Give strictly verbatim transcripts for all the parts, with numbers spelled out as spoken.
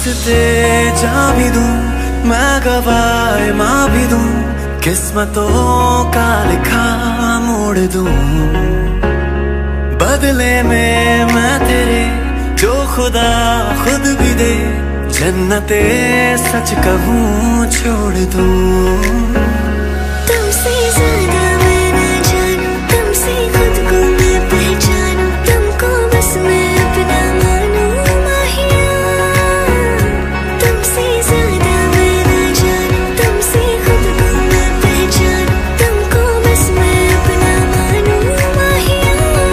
रास्ते जा भी दूं, मैं गवाए माँ भी दूं, किस्मतों का लिखा मोड़ दूं। बदले में मैं तेरे जो खुदा खुद भी दे, जन्नते सच कहूँ छोड़ दूं। तुमसे ज्यादा मैं ना जानूं, तुमसे खुद को मैं पहचानूं, तुमको बस मैं अपना मानूं माहिया। तुमसे ज्यादा मैं ना जानूं, तुमसे खुद को मैं पहचानूं, तुमको बस मैं अपना मानूं माहिया।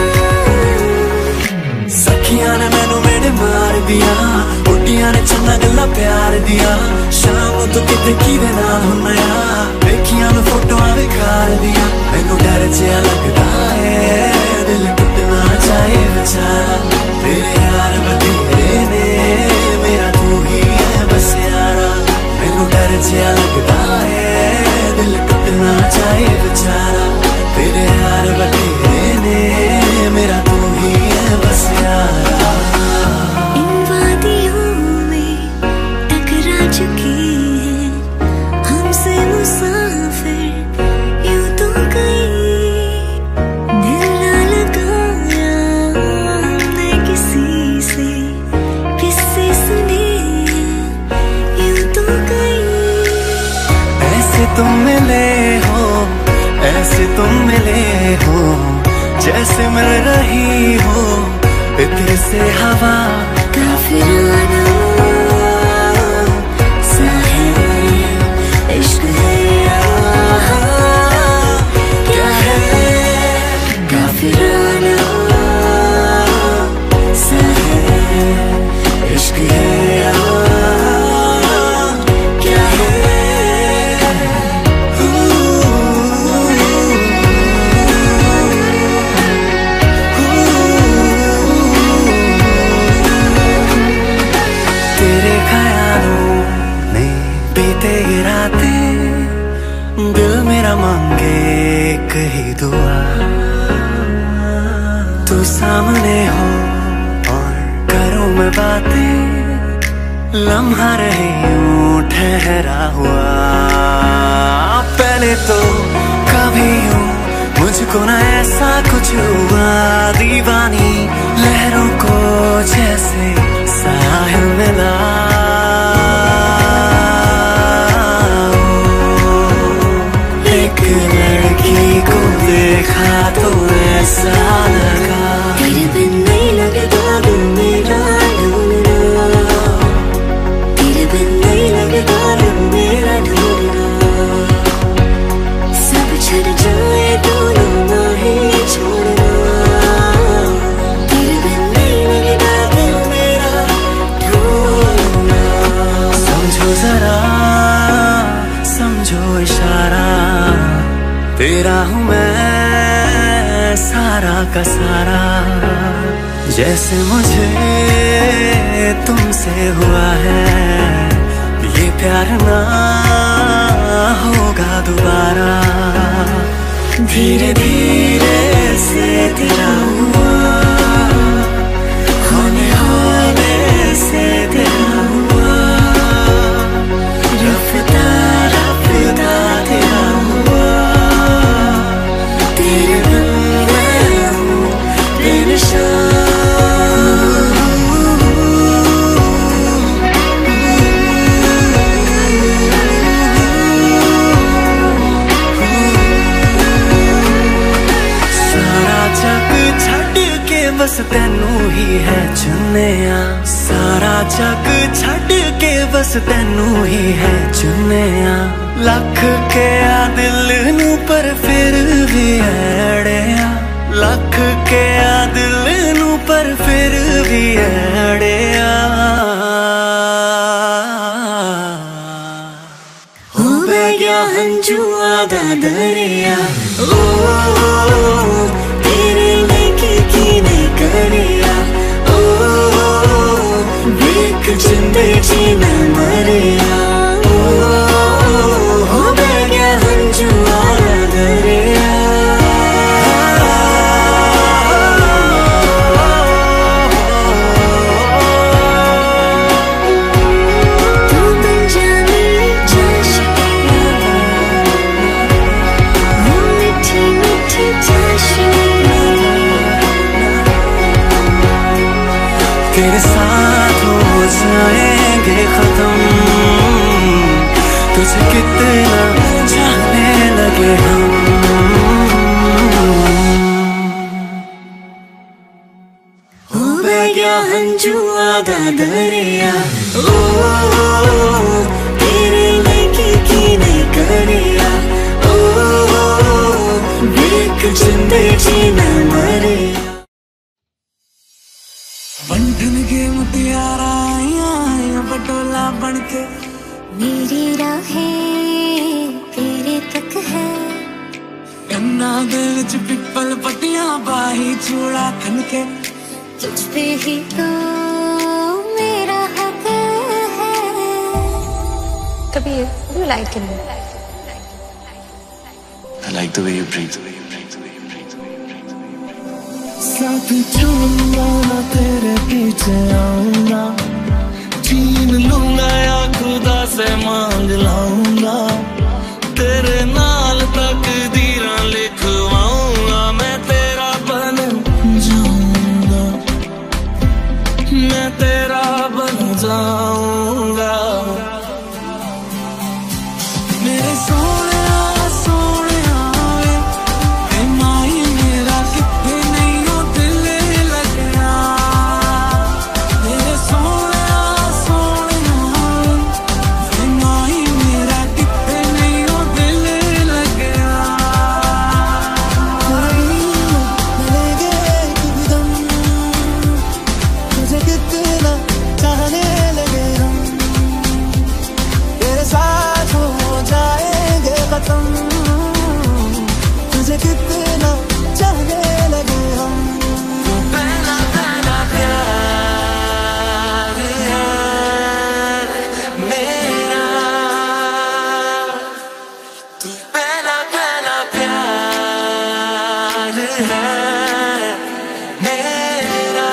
सखियां ने मैनू मेरे मार दिया, उड्डियां ने चंगा गल्ला प्यार दिया, शाम तो किते किदे नाल हुन्ना, देखियां मैं फोटोआं विखार दिया। मैनू डर जिहा लगदा है, दिल टुटना चाहे बेचारा, तेरे यार बथेरे ने, मेरा तू ही है बस यारा। मैनू डर जिहा लगदा है, दिल टुटना चाहे बेचारा, तेरे यार बथेरे ने, मेरा तू ही है बस यारा। इन वादियों में टकरा चुकी है हमसे मुसाफिर यूं तो गई, दिल ना लगाया हमने किसी से, किससे सुने यूं तो गई। ऐसे तुम मिले हो, ऐसे तुम मिले हो, जैसे मिल रही हो इत्र से हवा। काफिराना सा है इश्क है या क्या है, काफिराना सा है इश्क है या क्या है। तेरे ख्यालों में बीते ये रातें, दिल मेरा मांगे एक ही दुआ, तू सामने हो और करूं मैं बातें, लम्हा रहे यूं ठहरा हुआ। पहले तो कभी यूं मुझको ना ऐसा कुछ हुआ, दीवानी लहरों को जैसे साहिल मिला। एक लड़की को देखा तो ऐसा लगा, तेरे बिन नहीं लगता दिल मेरा ढूंढना, तेरे बिन नहीं लगता दिल मेरा ढूंढना। सब छड़ जाए तो ना ही छोड़ना, तेरे बिन नहीं लगता दिल मेरा ढूंढना। समझो जरा समझो इशारा, तेरा हूँ मैं सारा का सारा। जैसे मुझे तुमसे हुआ है, ये प्यार ना होगा दोबारा। धीरे धीरे से तेरा हुआ, होने होने से तेरा हुआ, रफ्ता रफ्ता तेरा हुआ। तेरे बिन मैं हूँ बेनिशान। बस तैनू ही है चुनिया, सारा जग छड़ के बस तैनू ही है चुनिया। लख के आ दिल नू पर फिर भी अड़िया, लख के आ दिल नू पर फिर भी अड़िया। हो गया हंजुआ दा दरिया, ओ, ओ, ओ तेरे लेके की नहीं करिया। ओ, ओ, ओ देख जिंदे जी मैं मरिया। ओ, ओ, ओ हो गया हंजुआ दा दरिया। तेरे साथ हो जाएंगे खत्म, तुझे कितना चाहने लगे हम। हो गया हंजू आधा दरिया, ओ तेरे लेके की नहीं करिया, ओ देख जिंदे जीना मरिया। बंधन के मुतियारा आया बटोला बनके, मेरी राहें तेरे तक है, कन्ना दे विच पिपल पट्टियां बाही चूड़ा खनके, तुझ पे ही तो मेरा हक है। Kabir, what do you like in me? I like the way you breathe. साथ चलूंगा ना तेरे पीछे आऊंगा, छीन लूंगा या खुदा से मांग लाऊंगा, तेरे नाल तकदीरां लिखवाऊंगा, मैं तेरा बन जाऊंगा, मैं तेरा बन जाऊंगा। मेरे सोने सोने वे माई मेरा कितने नहीं हो दिल लगना, मेरे सोने सोने वे माई मेरा कितने नहीं हो दिल लगना। मिलेंगे एक दम, तुझे कितना चाहने लगे हम, तेरे साथ हो जाएंगे खत्म, तुझे कितना चाहने लगे हम। तू पहला पहला प्यार है मेरा, तू पहला पहला प्यार है मेरा।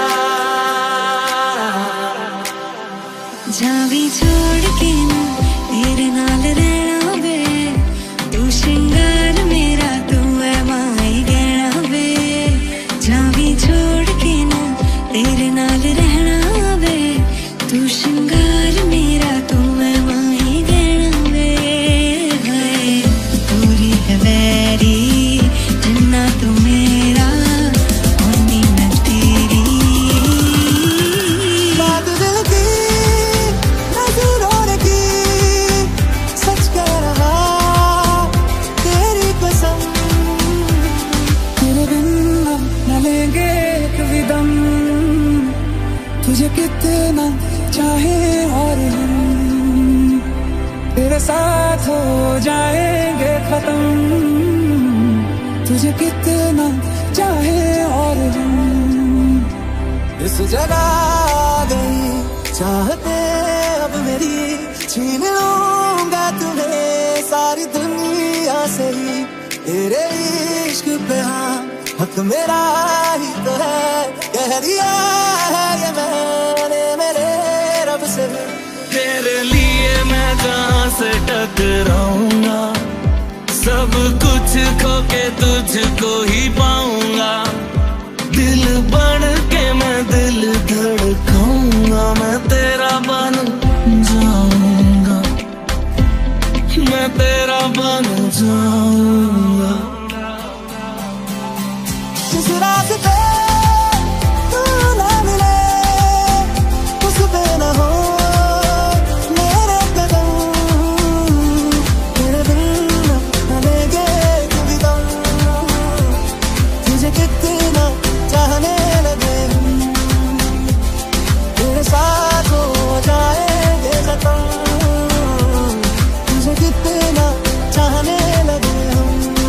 जावी छोड़ के ना तेरे नाल रहना वे, तू श्रृंगार मेरा तू है माई गहना वे, जावी छोड़ के ना तेरे नाल रहना वे, तू श्रृंगार मेरा तू है माई गहना वे। हाय पूरी है वैरी जिन्ना तू मेरा होनी मैं तेरी। बात दिल की नजरों की सच कह रहा, तेरी कसम, तेरे बिन न लेंगे कभी दम, तुझे कितना चाहे और हम, तेरे साथ हो जाएंगे खत्म, तुझे कितना चाहे और हम। इस जगह आ गई चाहते अब मेरी, छीन लूंगा तुम्हें सारी दुनिया से ही, तेरे इश्क पे हाँ हक मेरा ही तो है, कह दिया है ये मैंने मेरे रब से। तेरे लिए मैं जहाँ से टकराऊंगा, सब कुछ खो के तुझको ही पाऊंगा, दिल बन के मैं दिल धड़काऊंगा, मैं तेरा बन जाऊंगा, मैं तेरा बन जाऊंगा। जिस रास्ते तू ना मिले उस पे न हो मेरे कदम, तेरे बिन न लेंगे कभी दम, तुझे कितना चाहने लगे हम, तेरे साथ हो जाएंगे खत्म, तुझे कितना चाहने लगे हम।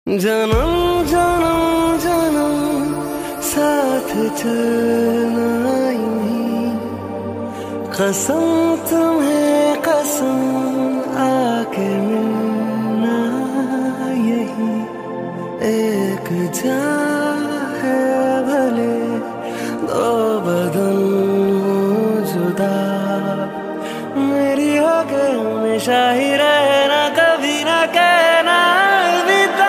जन्म जन्म जन्म साथ चलना यूं ही, कसम तुम्हें कसम आके मिलना यही। एक जान है भले दो बदन जुदा, मेरी होके हमेशा ही रहना, कभी ना कहना अलविदा।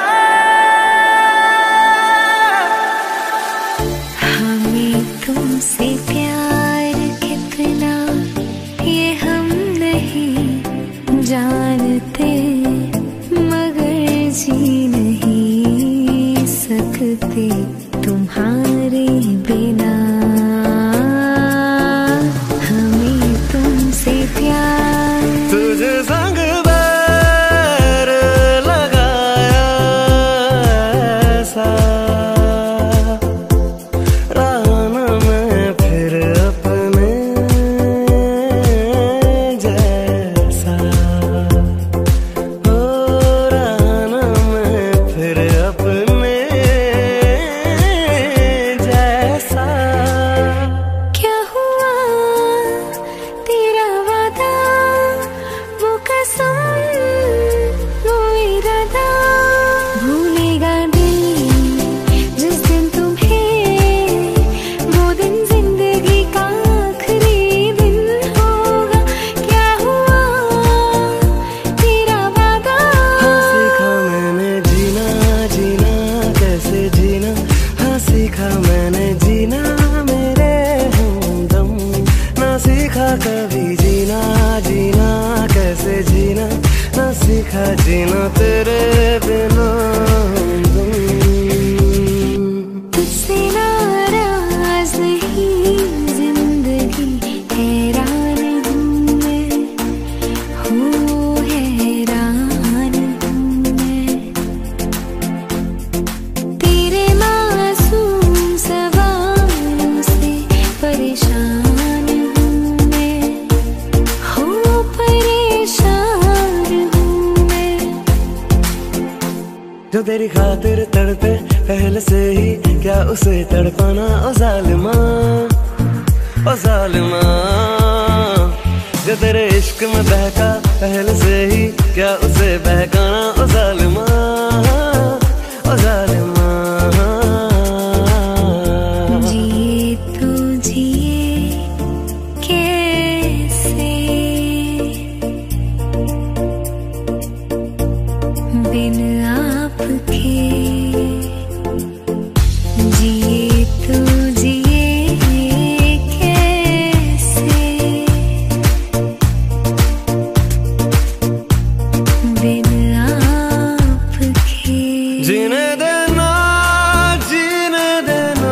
हमें तुमसे प्यार कितना ये हम नहीं जानते, मगर जी नहीं सकते तुम्हारे बिना। हमें तुमसे प्यार, तुझे संग बैर लगाया ऐसा, रहा न मैं फिर अपने जैसा, हो रहा न मैं फिर अपने जैसा। क्या हुआ तेरा वादा, वो कसम वो इरादा, भूलेगा दिल जिस दिन तुम्हें, वो दिन जिंदगी का आखिरी दिन होगा। क्या हुआ तेरा वादा, हाँ सीखा मैंने जीना जीना कैसे जीना, हाँ सीखा मैंने जीना मेरे हमदम, ना सीखा कभी जीना जीना कैसे जीना, ना सीखा जीना तेरे बिना हमदम। तुझसे नाराज नहीं जिंदगी, हैरान हूँ मैं, हो हैरान हूँ मैं। तेरे मासूम सवालों से परेशान हूँ मैं, हो परेशान हूँ मैं। जो तेरी खातिर तड़पे पहले से ही, क्या उसे तड़पाना ओ जालिमा, ओ जालिमा। जो तेरे इश्क में बहका पहले से ही, क्या उसे बहकाना ओ जालिमा, ओ जालिमा। जिए तो जिए कैसे बिन आपके, जिए तो जिए कैसे बिन आपके। जीने देना जीने देना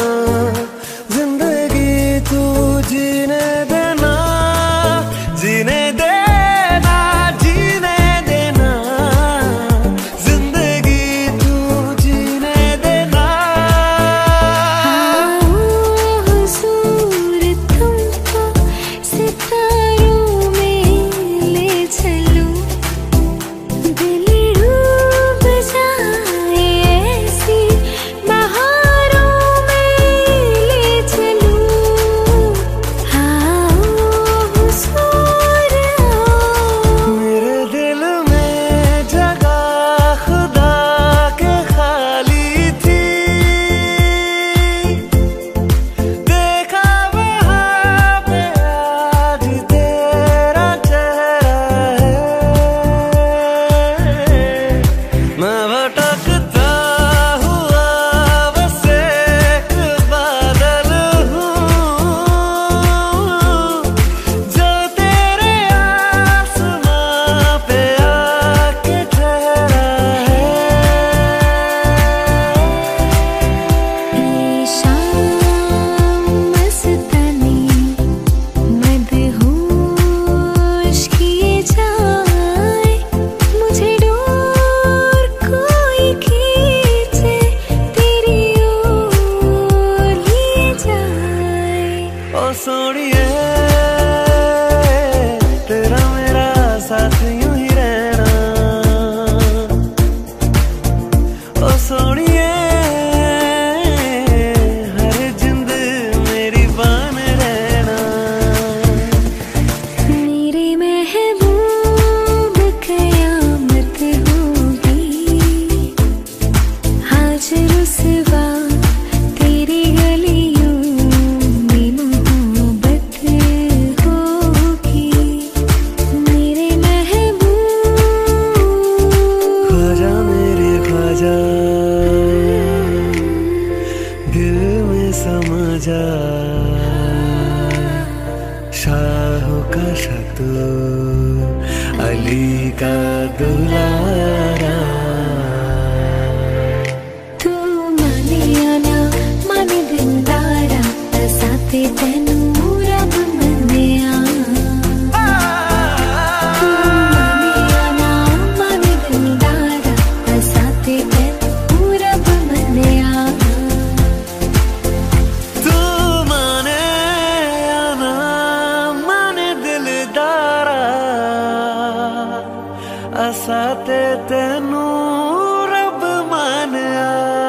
जिंदगी तू जीने देना, जीने देना जीने देना जिंदगी तू जीने देना। हुजूर तुमको सितारों में ले चलूं, दिल डूब जाए ऐसी बहारों में ले चलूं। हाँ हुजूर आओ, मेरे दिल में जगह खुदा के खाली थी, देखा वहाँ पे आज तेरा चेहरा है। मैं भटकता हुआ बस एक बादल हूँ, जो तेरे आसमां पे आके ठहरा है। ये शाम मस्तानी मदहोश किए जाए, मुझे डोर कोई खींचे तेरी ओर लिए जाए। ओ सोनिए तेरा मेरा साथ यूं ही रहना, शाहों का शाह तू, अली का दुलारा। तू माने या ना माने दिलदारा, साथे तेनू रब मन्निया। तू माने या ना माने दिलदारा, साथे तेनू रब मन्निया। तू माने या ना माने दिलदारा, असा ते तेनू रब मानिया।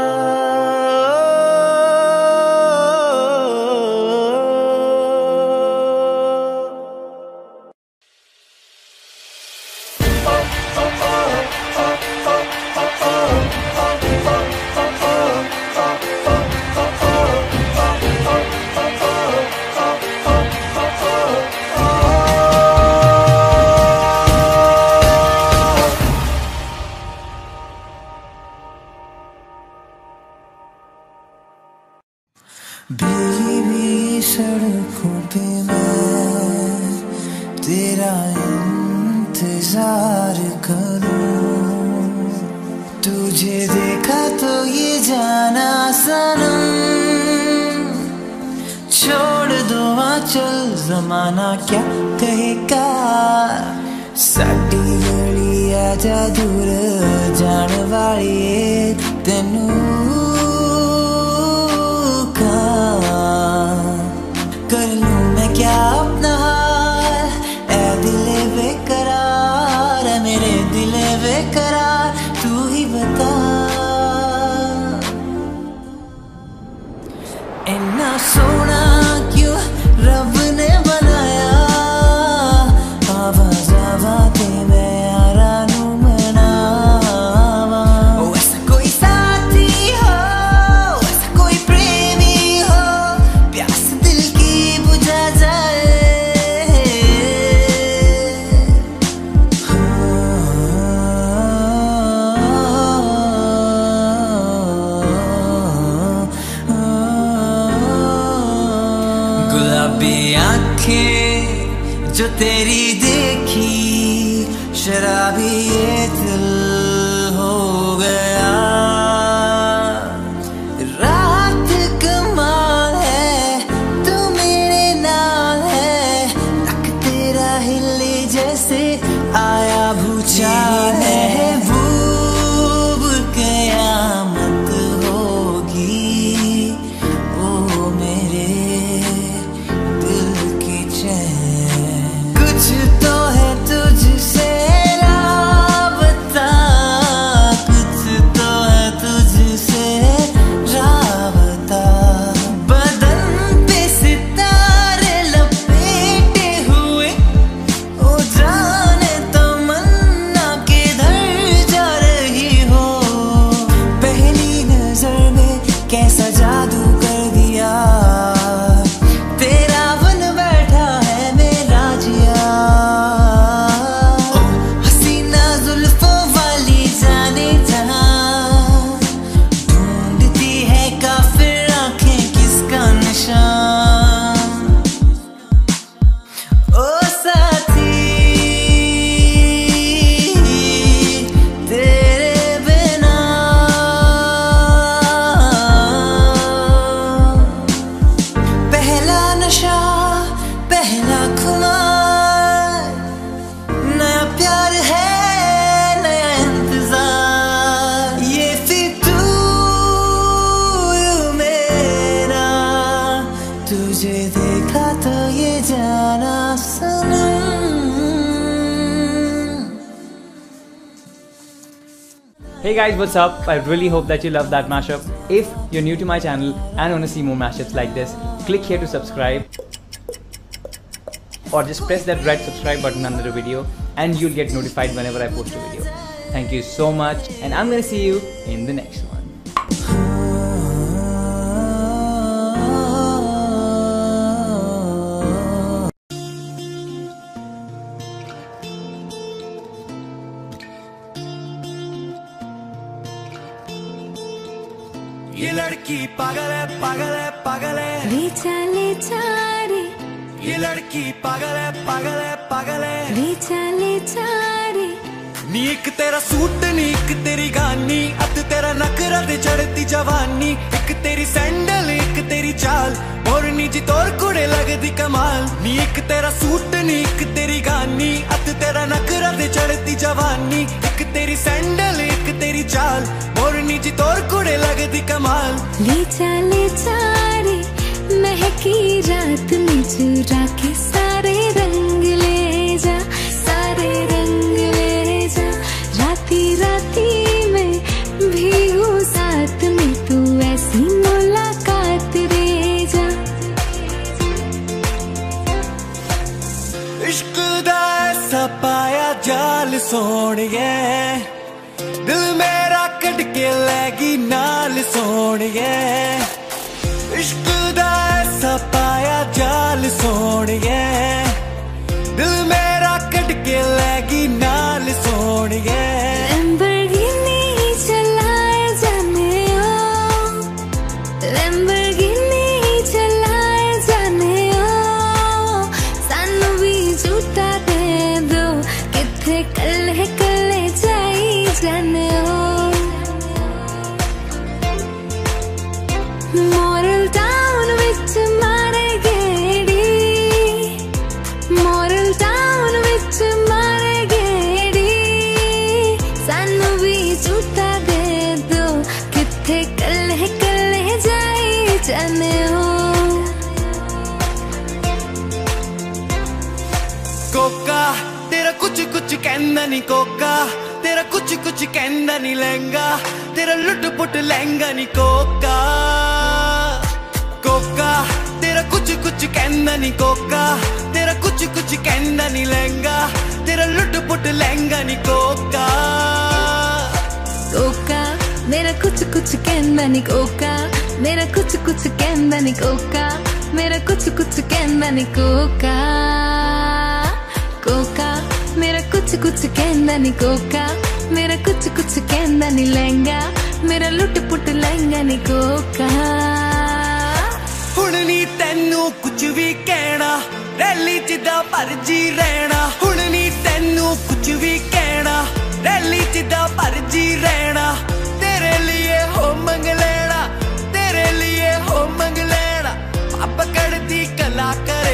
भीगी भीगी सड़कों पे मैं तेरा इंतजार करूं। तुझे देखा तो ये जाना सनम, छोड़ दो आंचल जमाना क्या कहेगा। साडी गली आजा दूर जान वाली तेनू कर लूं मैं क्या अपना हाल, ऐ दिले बेकरार, ऐ मेरे दिले बेकरार, तू ही बता। इन्ना सोना क्यों रब ने बनाया, आवाज आवाते मैं यारा नू मनावा। ओ ऐसा कोई साथी हो, ऐसा कोई प्रेमी हो, प्यास दिल की बुझा जाए। गुलाबी आंखें जो तेरी देखी, शराबी ये दिल हो गया। रात कमाल है तू मेरे नाल है, नक तेरा हिले जैसे आया भूचाल है। महबूब कयामत होगी, ओ मेरे दिल की चैन। कुछ तो है तुझसे राबता, कुछ तो है तुझसे राबता। बदन पे सितारे लपेटे हुए, ओ जाने तमन्ना किधर जा रही हो। पहली नजर में कैसा जादू कर दिया, तेरा बन बैठा है मेरा जिया। ओ हसीना जुल्फों वाली जाने जहां, ढूंढती है काफिर आंखें किसका निशान। ओ साथी तेरे बिना पहला नशा पहला खुमार, नया प्यार है नया इंतजार। ये फितूर मेरा, तुझे देखा तो ये जाना सनम। Hey guys, what's up? I really hope that you love that mashup. If you're new to my channel and want to see more mashups like this, click here to subscribe, or just press that red subscribe button under the video and you'll get notified whenever I post a video. Thank you so much, and I'm gonna see you in the next one. ये लड़की पागल है पागल है पागल है। ले जा ले जा रे ये लड़की पागल है पागल है पागल है। ले जा ले जा रे नी एक तेरा सूट नी एक तेरी गानी, अत तेरा नखरा ते चढ़ती जवानी, एक तेरी सैंडल एक तेरी चाल, मोरनी जी तोर कुड़े लगदी कमाल। नी एक तेरा सूट नी एक तेरी गानी, अत तेरा नखरा ते चढ़ती जवानी, एक तेरी सैंडल एक तेरी चाल, मोरनी जी तोर कुड़े लगदी कमाल। ले जा ले जा रे महकी रात में चुरा के सारे रंग ले जा, सारे रंग ले जा। राती राती में भीगू साथ में तू ऐसी मुलाकात ले जा। इश्क दा ऐसा पाया जाल सोहणिए, दिल मेरा कट के लैगी नाल सोहणिए। इश्क दा ऐसा पाया जाल सोहणिए, दिल मेरा कट के लैगी नाल सोहणिए। लैम्बोर्गिनी चलाए जाने ओ, लैम्बोर्गिनी चलाए जाने ओ, सानू भी झूठा दे दो, किथे कल्ले कल्ले जाई जाने ओ। मोरल टाउन विच मारे गेड़ी, मोरल टाउन विच मारे गेड़ी, सानू भी झूठा दे दो, किथे कल्ले कल्ले जाई जाने हो। कोका तेरा कुछ कुछ कहंदा नी कोका, तेरा कुछ कुछ कहंदा नी लहंगा, तेरा लुट पुट लहंगा नी कोका। कोका तेरा कुछ कुछ कहंदा नी कोका, तेरा कुछ कुछ कहंदा नी लहंगा, तेरा लुट पुट लहंगा नी कोका। कोका मेरा कुछ कुछ कहंदा नी कोका, मेरा कुछ कुछ कहंदा नी कोका, मेरा कुछ कुछ कहंदा नी कोका। कोका मेरा कुछ कुछ कहंदा नी कोका, मेरा कुछ कुछ कहंदा नी लहंगा, मेरा लुट पुट लहंगा नी कोका। हुण नी तैनू कुछ भी कहना, रैली जिदा भरजी रहना। हुण नी तैनू कुछ भी कहना, रैली जिदा भरजी रहना। तेरे लिए हो मंग लेना, तेरे लिए हो मंग लेना, पकड़ दी कला करे।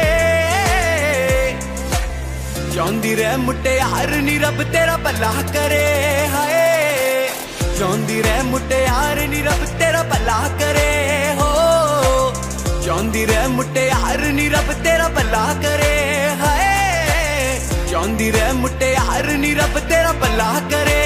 चांदी रे मुटियार नी रब तेरा भला करे, हाय चांदी रे मुटियार नी रब तेरा भला करे हो। चांदी रे मुटियार नी रब तेरा भला करे, हाय चांदी रे मुटियार नी रब तेरा भला करे।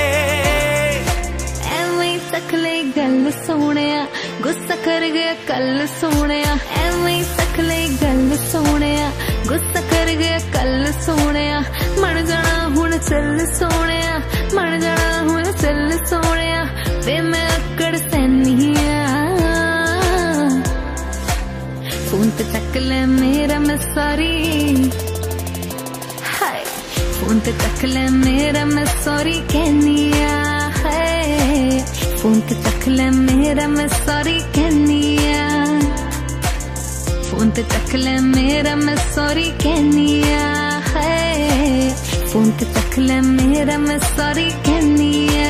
ਐਵੇਂ ਤੱਕ ਲੈ ਗੱਲ ਸੋਹਣਿਆ, ਗੁੱਸਾ ਕਰ ਗਿਆ ਕੱਲ ਸੋਹਣਿਆ। ਐਵੇਂ ਤੱਕ ਲੈ ਗੱਲ ਸੋਹਣਿਆ, ਗੁੱਸਾ ਕਰ ਗਿਆ ਕੱਲ ਸੋਹਣਿਆ। ਮਣ ਜਾਣਾ ਹੁਣ ਚੱਲ ਸੋਹਣਿਆ, ਮਣ ਜਾਣਾ ਹੁਣ ਚੱਲ ਸੋਹਣਿਆ। ਵੇ ਮੈਂ ਅਕੜ ਸੈਨੀਆਂ, ਫੋਨ ਤੇ ਚੱਕ ਲੈ ਮੇਰਾ ਮੈਂ ਸੌਰੀ, ਹਾਏ ਫੋਨ ਤੇ ਚੱਕ ਲੈ ਮੇਰਾ ਮੈਂ ਸੌਰੀ ਕਹਿਨੀ ਆ। फोन ते तक ले मेरा मैं सॉरी कहनी आ, फोन ते तक ले मेरा मैं सॉरी कहनी आ। फोन ते तक ले मेरा मैं सॉरी कहनी आ।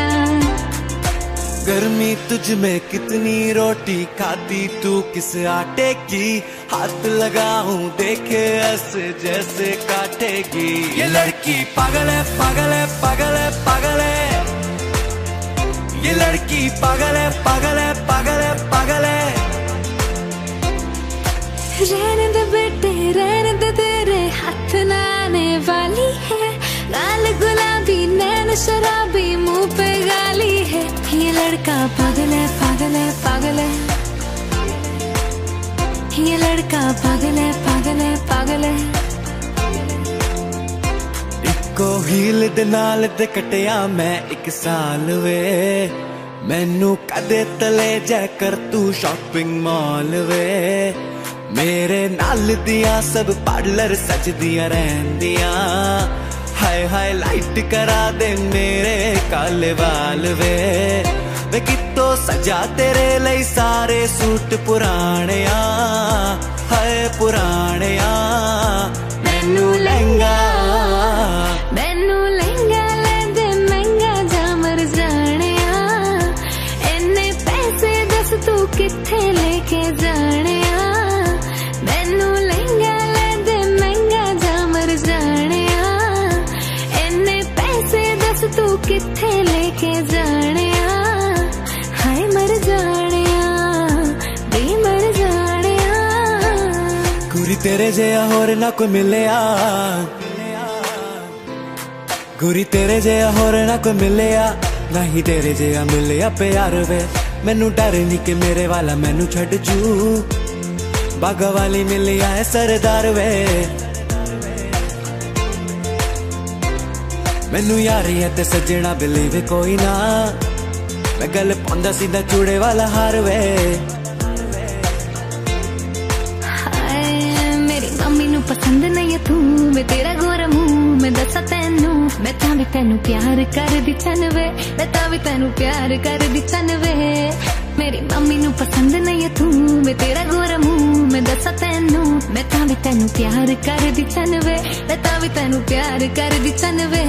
गर्मी तुझ में कितनी रोटी खाती तू किस आटे की, हाथ लगाऊं देखे ऐसे जैसे काटेगी। ये लड़की पागल है पागल है पागल है पागल है, ये लड़की पागल है पागल है पागल है पागल है। रहने दे बेटे रहने दे, तेरे हाथ ना आने वाली है। लाल गुलाबी नैन शराबी मुंह पे गाली है। ये लड़का पागल है पागल है पागल है, ये लड़का पागल है पागल है पागल है। इको हील दे नाल ते कटिया मैं एक साल वे, मैनू कदे तले जा कर तू शॉपिंग मॉल वे। मेरे नाल दिया सब पार्लर सजदियां रहंदियां, हाय हाय लाइट करा दे मेरे काले वाल वे। वे कितो सजा तेरे लई सारे सूट पुराने, हाय पुराने। किथे लेके जाने हाय मर जाने बे मर जाने गुरी तेरे जया होर ना कोई मिले गुरी तेरे जया होर ना कोई मिले ना ही तेरे जया मिले प्यार वे मैनू डर नहीं कि मेरे वाला मैनू छड़ जू बागा वाली मिली है सरदार वे मैनू यारी है ते सजना बिलीव कोई ना मैं गल पांदा सीधा चूड़े वाला हार वे हाय मेरी मम्मी नू पसंद नहीं तू मैं तेरा गोरा मुंह मैं दसा तेनू मैं तां भी तेनू प्यार कर दी चनवे मैं तां भी तेनू प्यार कर दी चनवे मेरी मम्मी नू पसंद नहीं तू मैं तेरा गोरा मुंह मैं दसा तेनू मैं तां भी तेनू प्यार कर दी चनवे मैं तां भी तेनू प्यार कर दी चनवे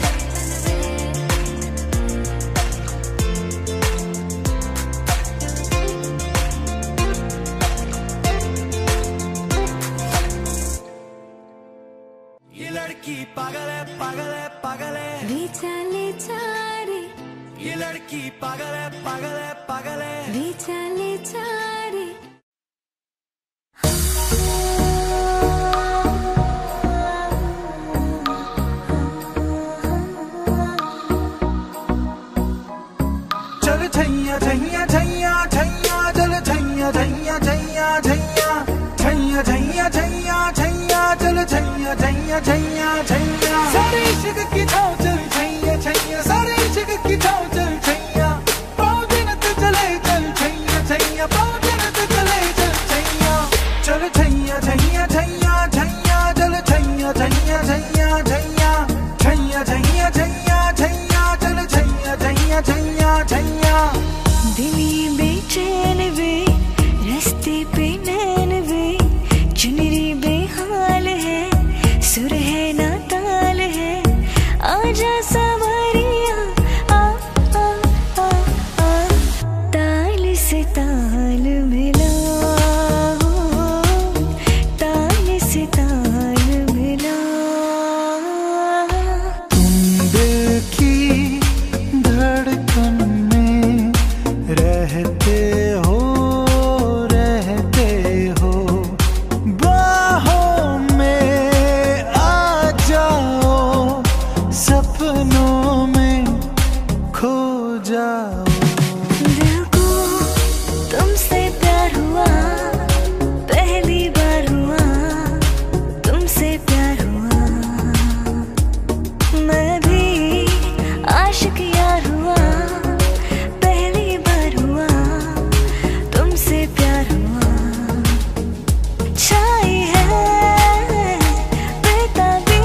ये लड़की पागल है पागल है पागल है ले चले चारे ये लड़की पागल है पागल है पागल है ले चले चारे चल छैया छैया छैया छैया चल छैया छैया छैया छैया छैया छैया छैया छैया चल छैया छैया छैया छैया सारे इश्क की छाव चल छैया छैया सारे इश्क की छाव चल छैया पाँव दिन तो चले चल छैया छैया पाँव दिन तो चले चल छैया चल छैया छैया छैया छैया चल छैया छैया छैया छैया छैया छैया छैया छैया चल छैया छैया छैया छैया दिली बेचैन वे रास्ते पे नैन वे चुनरी बेहाल है सुर है ना ताल है आजा सवारिया आ आ आ आ ताल से ताल मिला ताल से ताल मिला तुम दिल की धड़कन में रहते हो रहते हो बाहों में आ जाओ सपनों में खो जाओ दिल को तुमसे प्यार हुआ पहली बार हुआ तुमसे प्यार हुआ मैं भी आशिक यार हुआ पहली बार हुआ तुमसे प्यार हुआ छाई है बेताबी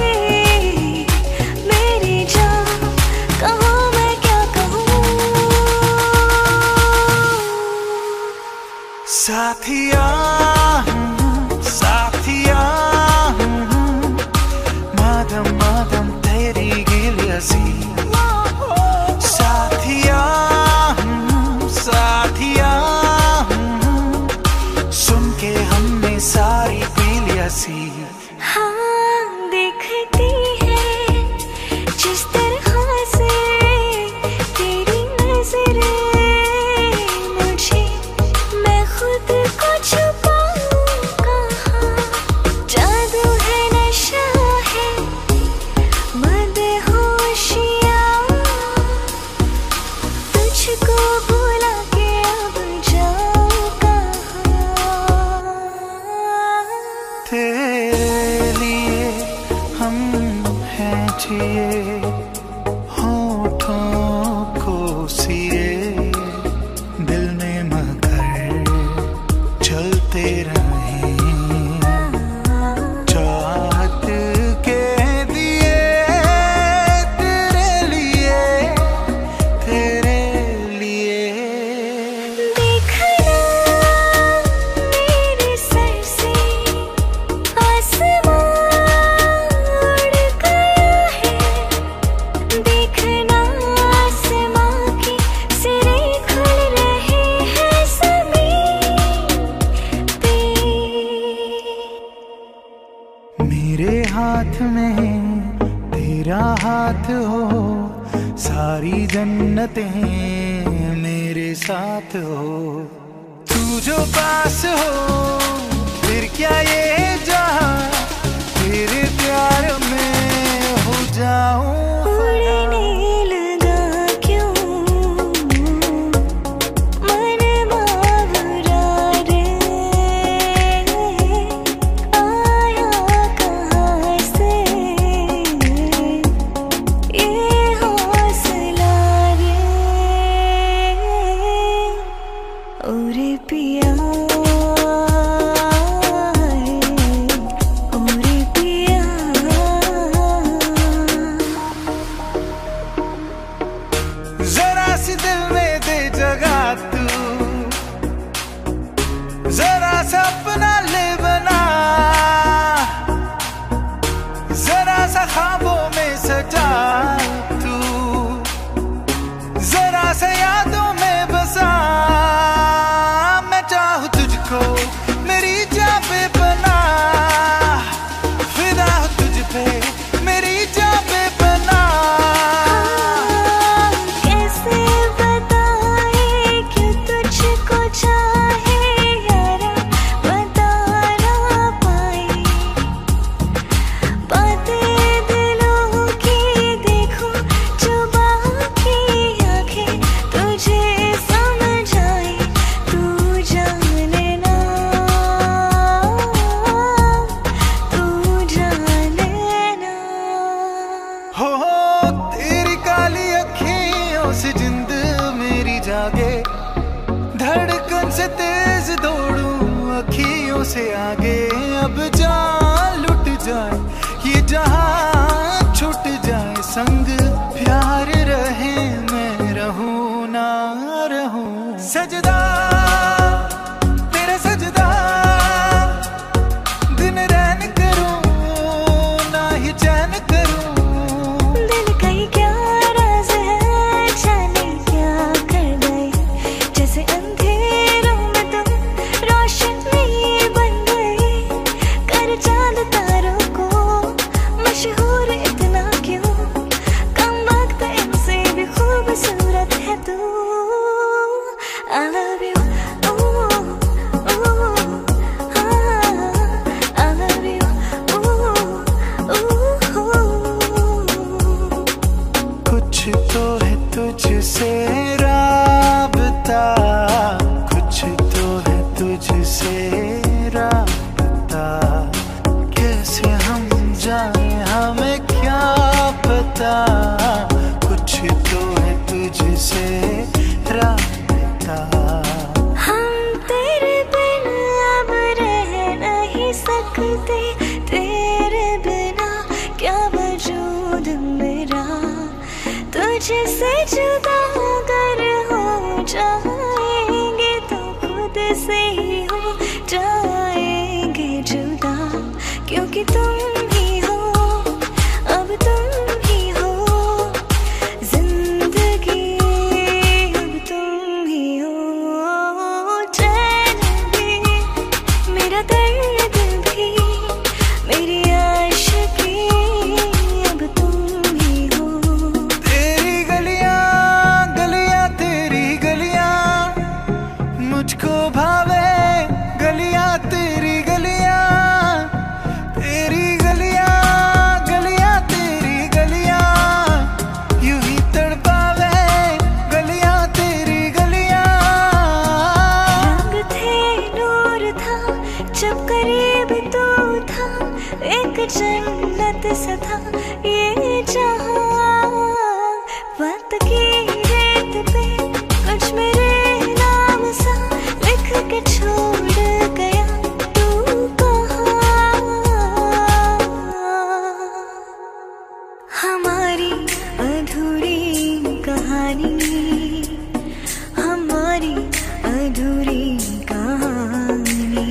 मेरी जान कहूँ मैं क्या कहूँ साथिया साथिया मादम मादम तेरी गिलियासी साथिया साथिया सुन के हमने सारी पी लिया सी हाँ देखती है जिस तरह से तेरी नजरें मुझे मैं खुद को छुपाऊं कहाँ जादू है नशा है मदहोशियाँ तुझको भुला के अब जाऊं कहाँ तेरे लिए हम हैं जिए होठों को सिए दिल में मगर चलते रहे चाहत के दिए तेरे लिए तेरे लिए देखना मेरे सर से आसमां उड़ गया है देखना आसमां के सिरे खुल रहे हैं ज़मीन पे मेरे हाथ में तेरा हाथ हो सारी जन्नतें मेरे साथ हो। तू जो पास हो फिर क्या ये जहां, तेरे प्यार में हो जाऊं। जरा सा अपना ले बना, जरा सा ख्वाबों में सजा तू, जरा सा यादों में बसा। मैं चाहूँ तुझको मेरी जान पे बना, फिदा हूँ तुझ पे मेरी जान पे बना। कैसे बताए कि तुझको चाहे धड़कन से तेज दौड़ूं अखियों से आगे, अब जान लुट जाए ये जहां छूट जाए, संग प्यार रहे मैं रहूं ना रहूं। सजदा तेरा सजदा दिन रैन करूं ना ही चैन करूं। दिल का ही क्या राज है जाने क्या कर गए, जैसे अंधेरों में तुम रोशनी बन गए। कर चांद तारों को मशहूर इतना क्यों, कम वक्त इनसे भी खूबसूरत है तू। I love you, ooh, ooh, I love you, ooh, ooh। कुछ तो है तुझसे राबता, कुछ तो है तुझसे राबता, कैसे हम जाने हमें क्या पता। कुछ तो है तुझसे राबता। हम तेरे बिन अब रह नहीं सकते, तेरे बिना क्या वजूद मेरा। तुझसे जुदा अगर हो जाएंगे तो खुद से ही हो जाएंगे जुदा, क्योंकि तुम ही हो अब तुम ही हो जिंदगी, अब तुम ही हो चैन भी, मेरा दर्द भी, मेरी आशिकी, अब तुम ही हो। तेरी गलियां गलियां तेरी गलियां मुझको भावे, गलियां तेरी गलियां, तेरी गलियां गलियां तेरी गलियां यूं ही तड़पावे, गलियां तेरी गलियां। रंग थे नूर था जब करीब तू था, एक जन्नत सा था ये जहां। वक्त की रेत पे कुछ मेरे नाम सा लिख के छोड़ गया तू कहाँ। हमारी अधूरी कहानी, हमारी अधूरी कहानी।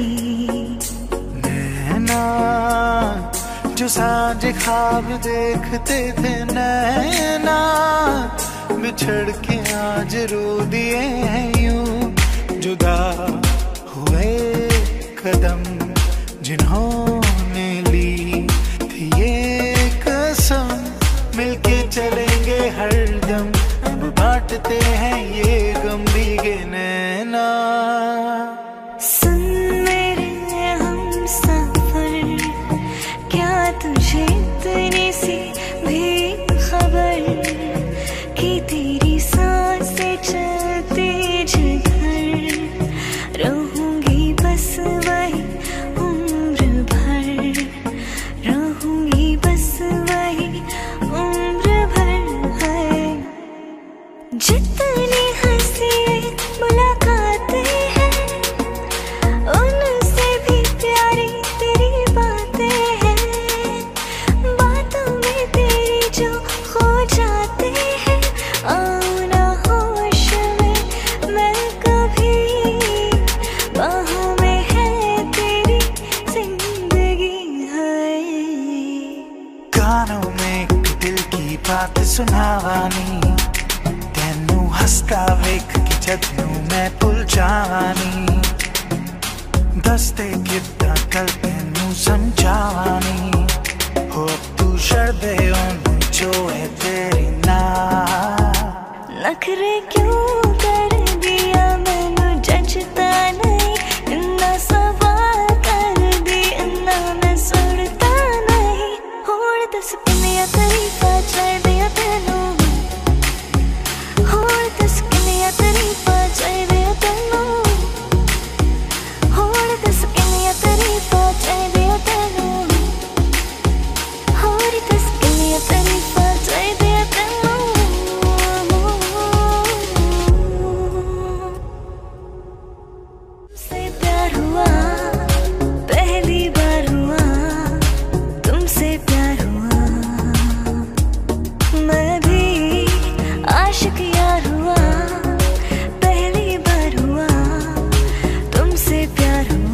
नैना जो सांझ ख्वाब देखते थे नैना, बिछड़ के आज रो दिए हैं यूं। जुदा हुए कदम जिन्होंने ली थी ये कसम, मिलके चलेंगे हरदम। बात सुनावानी तेनू हसता वेख के जदू मैं भुल जावानी दसते कितना कल तेनू समझावानी हो तू शर्दे ओनू जो है तेरी ना नखरे क्यों कर दिया मैनू जचता नहीं इन्ना सवाल कर दी इन्ना मैं सुनता नहीं होड़ दस किन्निया तरीफा चाहिदिया तेनू होड़ दस किन्निया तरीफा चाहिदिया तेनू होड़ दस किन्निया तरीफा चाहिदिया तेनू होड़ दस किन्निया तरीफा चाहिदिया तेनू तुमसे प्यार हुआ पहली बार हुआ तुमसे प्यार हुआ मैं भी आशिक यार हुआ पहली बार हुआ तुमसे प्यार हुआ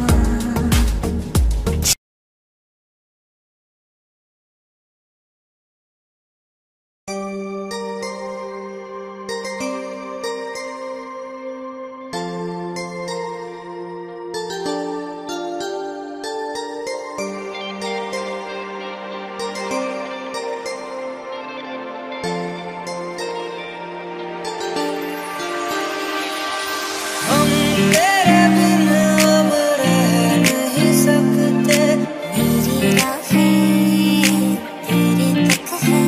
हम तेरे बिन अब रह नहीं सकते मेरी राहें तेरे तक है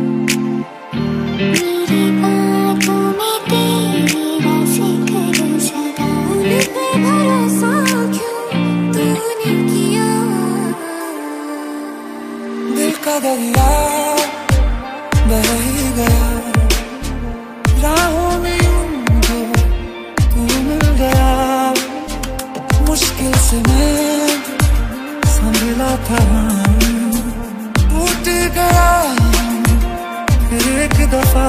मेरी बातों में तेरा जिक्र सदा मुझ पे भरोसा क्यों तूने किया दिल का दरिया बह ही गया राहों में यूं जो तू मिल गया मुश्किल से मैं संभला था टूट गया फिर एक दफा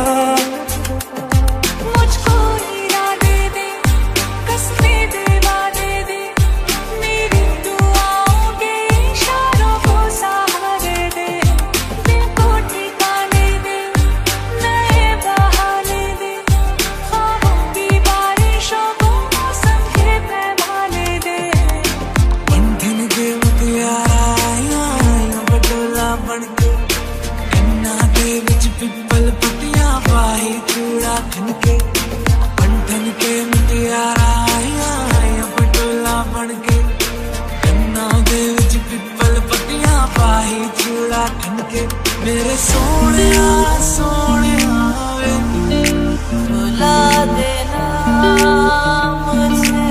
मुझको हीरा दे दे कसमे दे वादे दे मेरी दुआओं के इशारों को सहारे दे दिल को ठिकाने दे नए बहाने दे ख्वाबों की बारिशों को मौसम के पैमाने दे बंधन के मुटियारा बटोला बनके कन्ना दे विच पिपल पतियां पाही चूड़ा खनके बंधन के मुटियारा बटोला बनके कन्ना दे विच पिपल पतियां पाही चूड़ा खनके मेरे सोने सोने वे रुला देना मुझे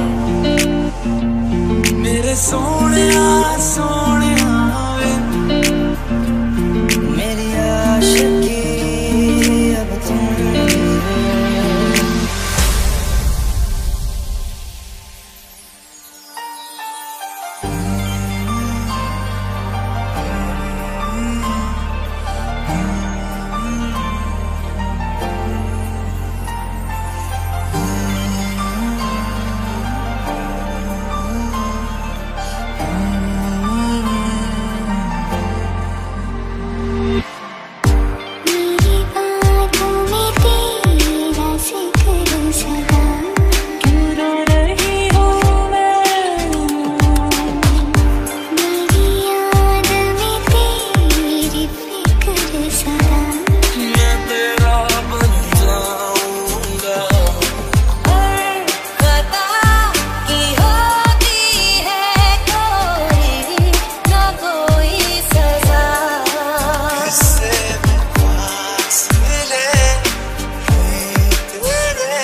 मेरे सोने सोने वे मेरी आशिकी अब तुम मेरी बातों में तेरा जिक्र सदा क्यों रो रही हूँ मैं मेरी याद में तेरी फिक्र सदा मैं तेरा बन जाऊंगा हर खता की होती है कोई ना कोई सजा इससे पास मिले तेरे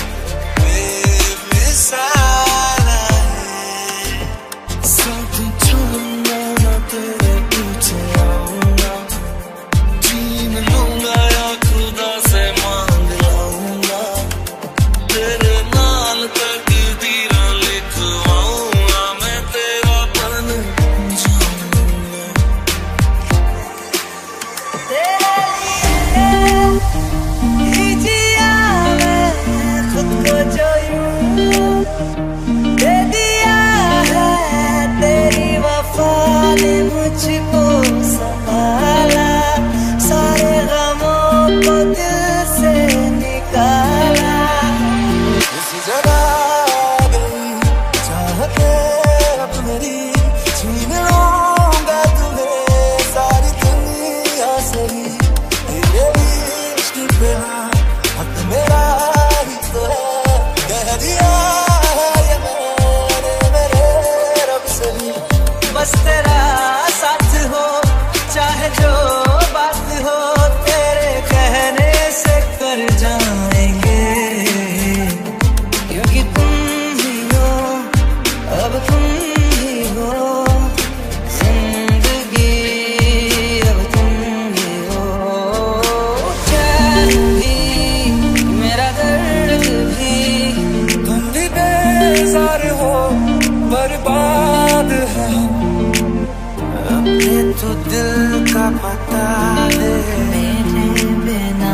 बेमिसाल है सब छोड़ूंगा मैं तेरे पीछे आऊंगा छीन लूंगा या खुदा से मांग लाऊंगा तेरे नाल तकदीर लिखवाऊंगा मैं तेरा बन जाऊंगा तेरे लिए जिया मैं खुद को जो यूं दे दिया है तेरी वफा ने मुझको संभाला सारे गम ये तो दिल का पता है मेरे बिना।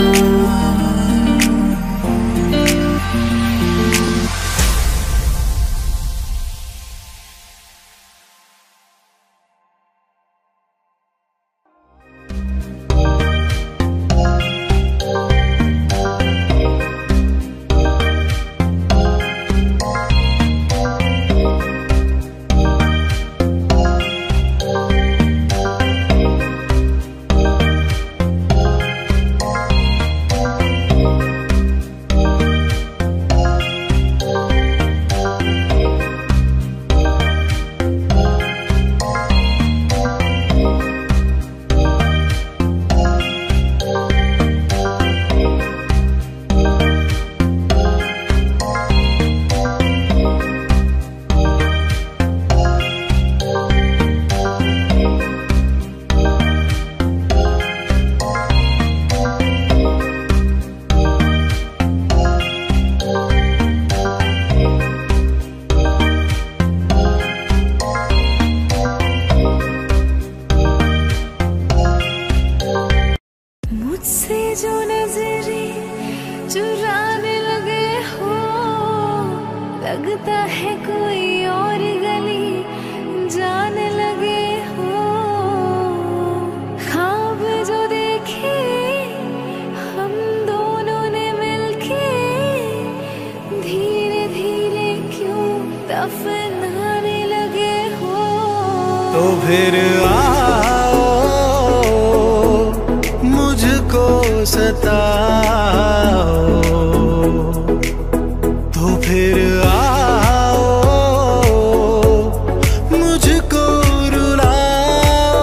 मुझसे जो नजरे चुराने लगे हो, लगता है कोई और गली जाने लगे हो। ख्वाब जो देखे हम दोनों ने मिलके, धीरे धीरे क्यों दफनाने लगे हो। तो फिर आओ मुझको सताओ, तो फिर आओ मुझको रुलाओ।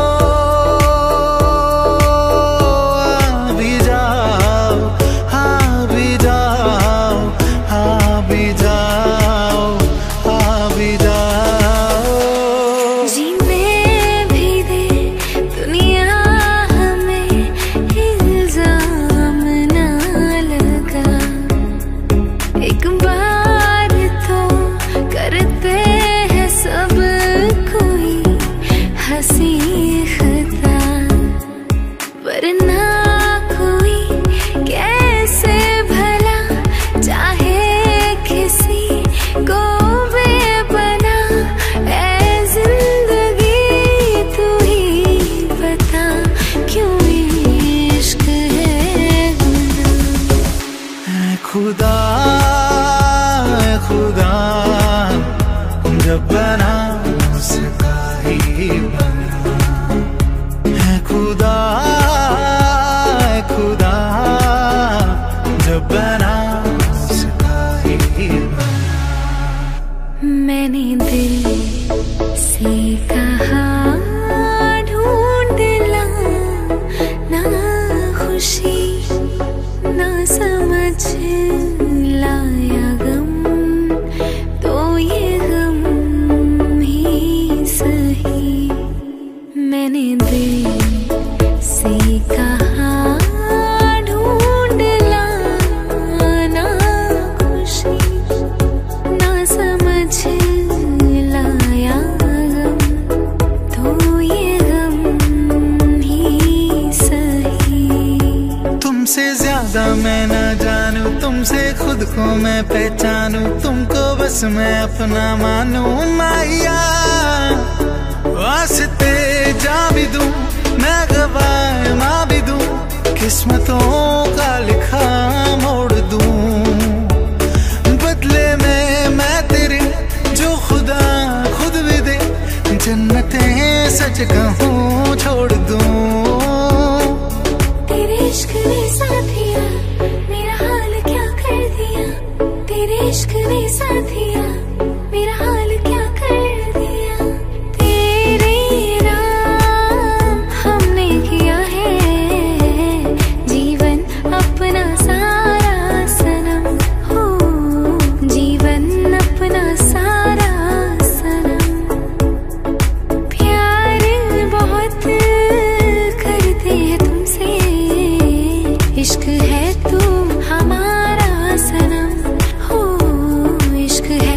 आ भी जाओ, आ भी जाओ, आ भी जाओ, आ भी जाओ। जीने भी दे दुनिया हमें, इल्जाम ना लगा। एक बार तो करते हैं सब कोई हंसी खता, वरना कोई कैसे भला चाहे किसी को बेपना। ऐ जिंदगी तू ही बता, क्यों इश्क है गुनाह। ऐ खुदा, ऐ खुदा, जब बना उसका ही बना। ऐ खुदा, ऐ खुदा, जब बना उसका ही बना। मैंने दिल से कहा ढूंढ ला, ना खुशी ना समझ लाया गम, तो ये गम ही सही। मैंने दिल से कहा ढूंढ ला, ना खुशी ना समझ लाया गम, तो ये गम ही सही। तुमसे ज्यादा मैं ना जानूं, तुमसे खुद को मैं पहचानूं, तुमको बस मैं अपना मानूं। माया वास्ते जा भी दूं, मैं गवाह मां भी दूं, किस्मतों का लिखा मोड़ दूं। बदले में मैं तेरे जो खुदा खुद भी दे, जन्नतें सच कहूँ छोड़ दूं। तेरे इश्क ने साथिया मेरा हाल क्या कर दिया, तेरे इश्क ने साथिया मेरा हाल क्या कर दिया। तेरे नाम हमने किया है जीवन अपना सारा सनम, हो जीवन अपना सारा सनम। प्यार बहुत करते हैं तुमसे, इश्क है तुम हमारा सनम, हो इश्क है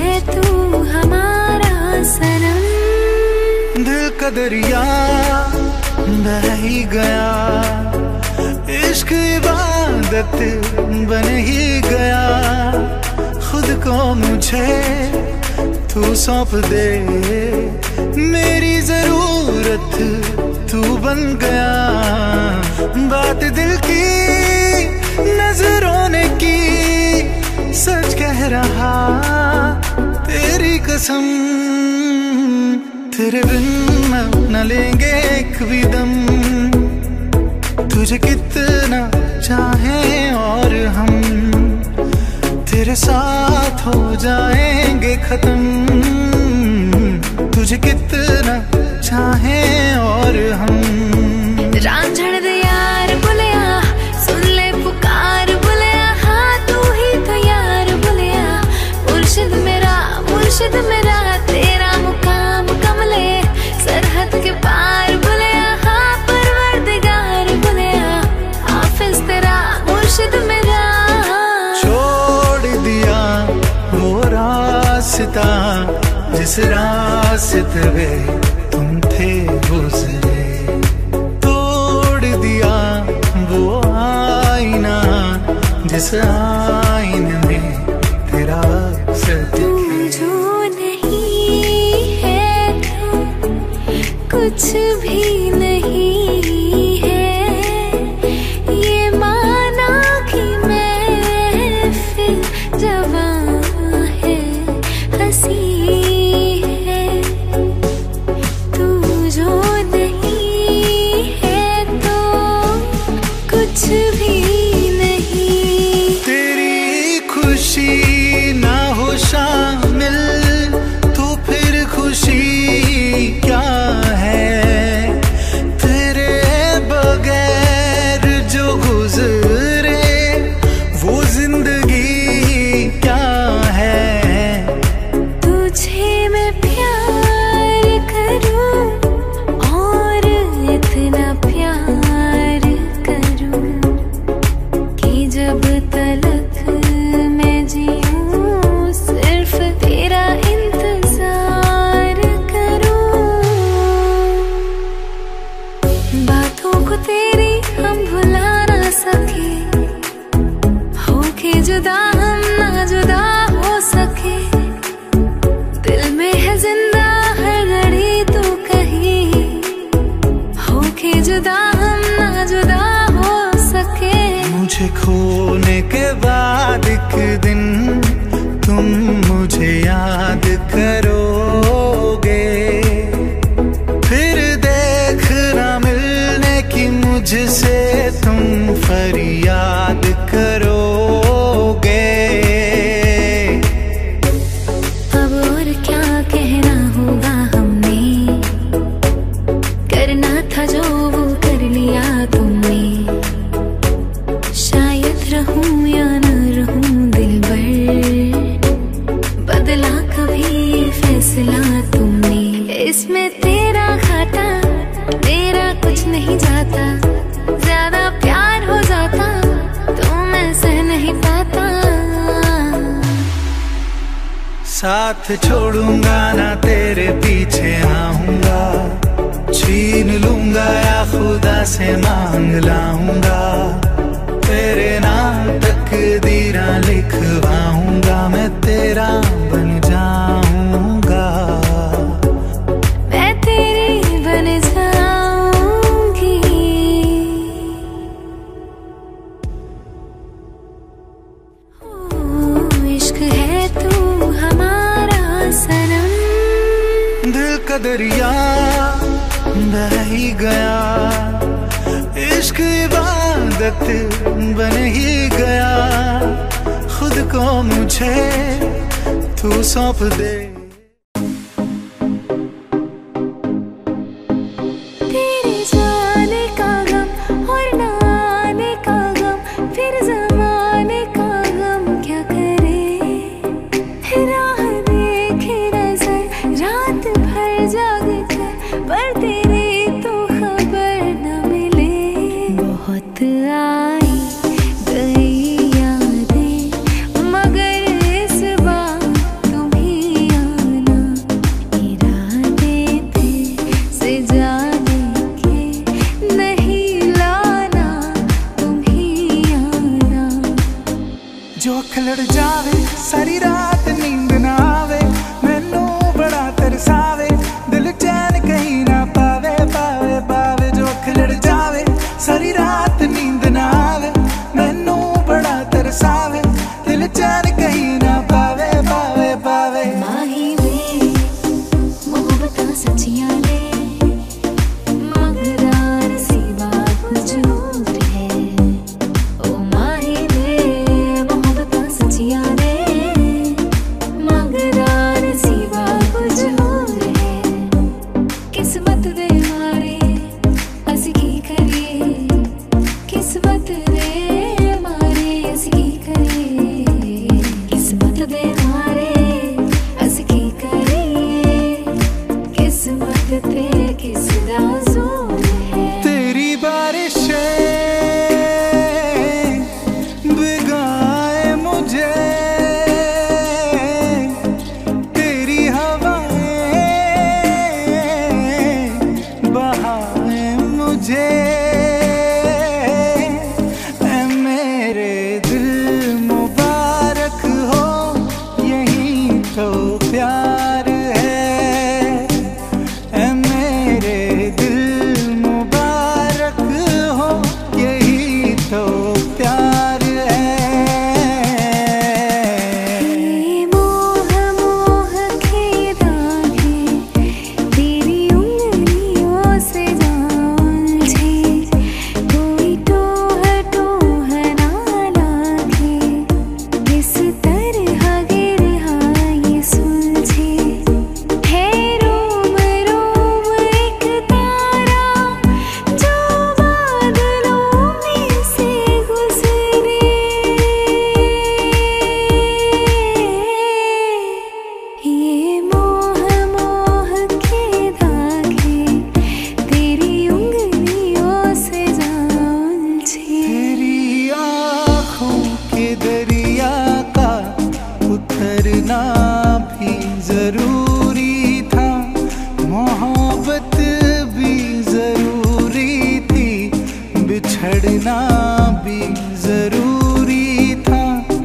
दरिया बह ही गया, इश्क इबादत बन ही गया। खुद को मुझे तू सौंप दे, मेरी जरूरत तू बन गया। बात दिल की नजरों ने की, सच कह रहा तेरी कसम। तेरे बिन न लेंगे एक भी दम, तुझे कितना चाहें और हम तेरे साथ हो जाएंगे खत्म। तुझे कितना चाहें और हम। रांझण दे यार बुलिया, सुन ले पुकार बुलिया, हाँ तू ही तो यार बुलिया। मुर्शिद मेरा मुर्शिद मेरा, तेरा मुकाम कमले सरहद के पार बुलिया, हाँ परवरदिगार बुलिया। हाफिज तेरा मुर्शिद मेरा। छोड़ दिया वो रास्ता जिस रास्ते पे तुम थे गुजरे, तोड़ दिया वो आईना जिस आईने में तेरा अक्सर दिखे। जो नहीं है तो कुछ भी नहीं है, ये माना कि मैं फिर जवां है, हंसी है। तू जो नहीं है तो कुछ भी नहीं। तेरी खुशी ना हो शामिल तो फिर खुशी क्या है। तेरे बगैर जो गुजरे वो जिंदगी क्या है। तुझे मैं प्यार करूं और इतना प्यार करूं कि जब तलक मैं जीऊं सिर्फ तेरा इंतजार करूं। बातों को तेरी हम भुला ना सके, होके जुदा हम ना जुदा हो सके। दिल में है जिंदा हर घड़ी तू कहीं, होके जुदा हम ना जुदा हो सके। मुझे खोने के बाद एक दिन तुम मुझे याद करोगे, फिर देखना मिलने की मुझसे तुम फरियाद करोगे। अब और क्या कहना होगा हमने, करना था जो वो कर लिया तुमने। शायद रहूं या न रहूं दिलबर, बदला कभी ये फैसला तुमने। इसमें तेरा घाटा मेरा कुछ नहीं जाता, ज्यादा प्यार हो जाता तो मैं सह नहीं पाता। साथ छोड़ूंगा ना तेरे पीछे आऊंगा, छीन लूंगा या खुदा से मांग लाऊंगा। तेरे नाम तकदीरा लिखवाऊंगा, मैं तेरा बन जाऊंगा। मैं तेरी बन जाऊंगी। ओ इश्क है तू हमारा सनम। दिल का दरिया बह ही गया, इश्क इबादत बन ही गया। खुद को मुझे तू सौंप दे। तेरे जाने का गम और ना आने का गम, फिर जमाने का गम क्या करे। राह देखे नजर रात भर जाग कर, पर तेरी तो खबर न मिले। बहुत आई गई यादें मगर इस बार तुम ही लड़ जावे सारी रात नींद ना आवे मैनू बड़ा तरसावे दिल चैन कहीं ना पावे पावे पावे जो अख लड़ जावे सारी रात नींद ना आवे मैनू बड़ा तरसावे दिल चैन कहीं ना पावे पावे पावे माही वे मोहब्बतां सच्चियां ने मगरार सिवा कुछ और है ओ माही वे मोहब्बतां सच्चियां ने मगरार सिवा कुछ और है किस्मत दे मारे असी की करिए किस्मत दे मारे असी की करिए किस्मत दे मारे असी की करिए किस्मत ते किसदा जोर है तेरी बारिशें भिगाए मुझे तेरी हवाएं बहाए मुझे ऐ मेरे दिल मुबारक हो यही तो प्यार है ऐ मेरे दिल मुबारक हो यही तो प्यार है ये मोह मोह के दागे तेरी उंगलियों से जाऊंझे कोई टोह टोह ना लागे किस तरह गिर ये सुलझे है रोम रोम एक तारा जो बादलों में से गुजरे ये मोह मोह के धागे तेरी उंगलियों से जाऊंझे तेरी आँखों के दरिया का उतरना भी जरूरी था मोहब्बत भी जरूरी थी बिछड़ना भी जरूरी था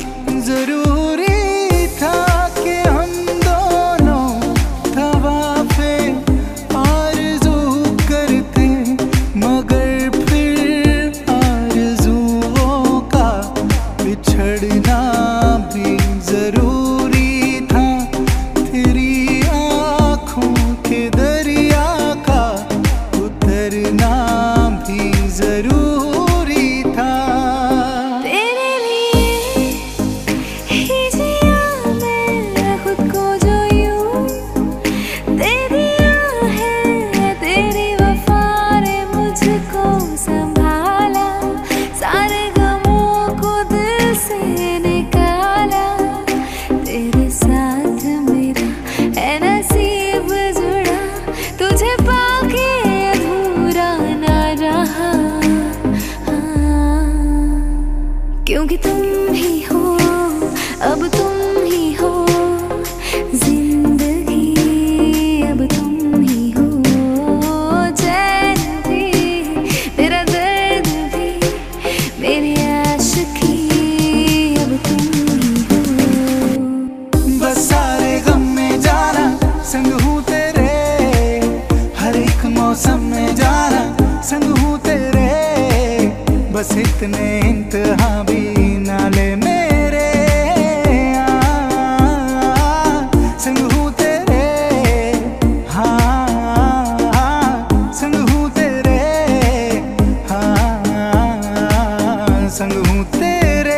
जरूरी था कि हम दोनों तवाफ़े आरज़ू करते मगर फिर आरज़ुओं का बिछड़ना भी जरूरी था तेरी आँखों के दरिया का उतरना भी जरूरी था तेरे लिए ही जिया मैं खुद को जो यूं दे दिया है तेरी वफा ने मुझको संभाला सारे गमों को दिल से निकाला तेरे साथ मेरा है नसीब जुड़ा तुझे पाके अधूरा ना रहा क्योंकि तुम ही हो अब तुम ही हो जिंदगी अब तुम ही हो चैन भी मेरा दर्द भी मेरी आशिकी अब तुम ही हो बस सारे गम में जाना संग हूँ तेरे हर एक मौसम में जाना संग हूँ तेरे बस इतने इंतहा भी ना ले मेरे हाँ, संग हूँ तेरे हाँ संग हूँ तेरे हाँ संग हूँ तेरे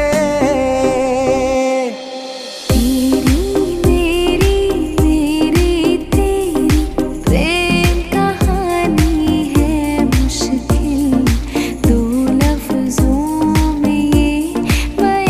तेरी मेरी मेरी तेरी प्रेम कहानी है मुश्किल दो लफ्जों में ये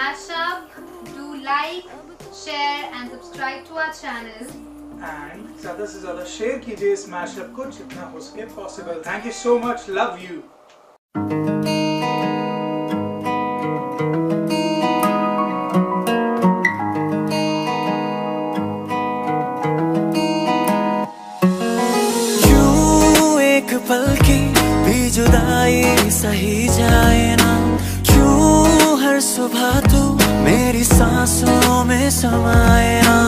Mashup. Do like, share and subscribe to our channel. And ज़्यादा से ज़्यादा शेयर कीजिए इस मैशअप को जितना हो सके possible. Thank you so much, love you. पल की भी जुदाई सही जाए ना, क्यों हर सुबह तू मेरी सांसों में समाए ना।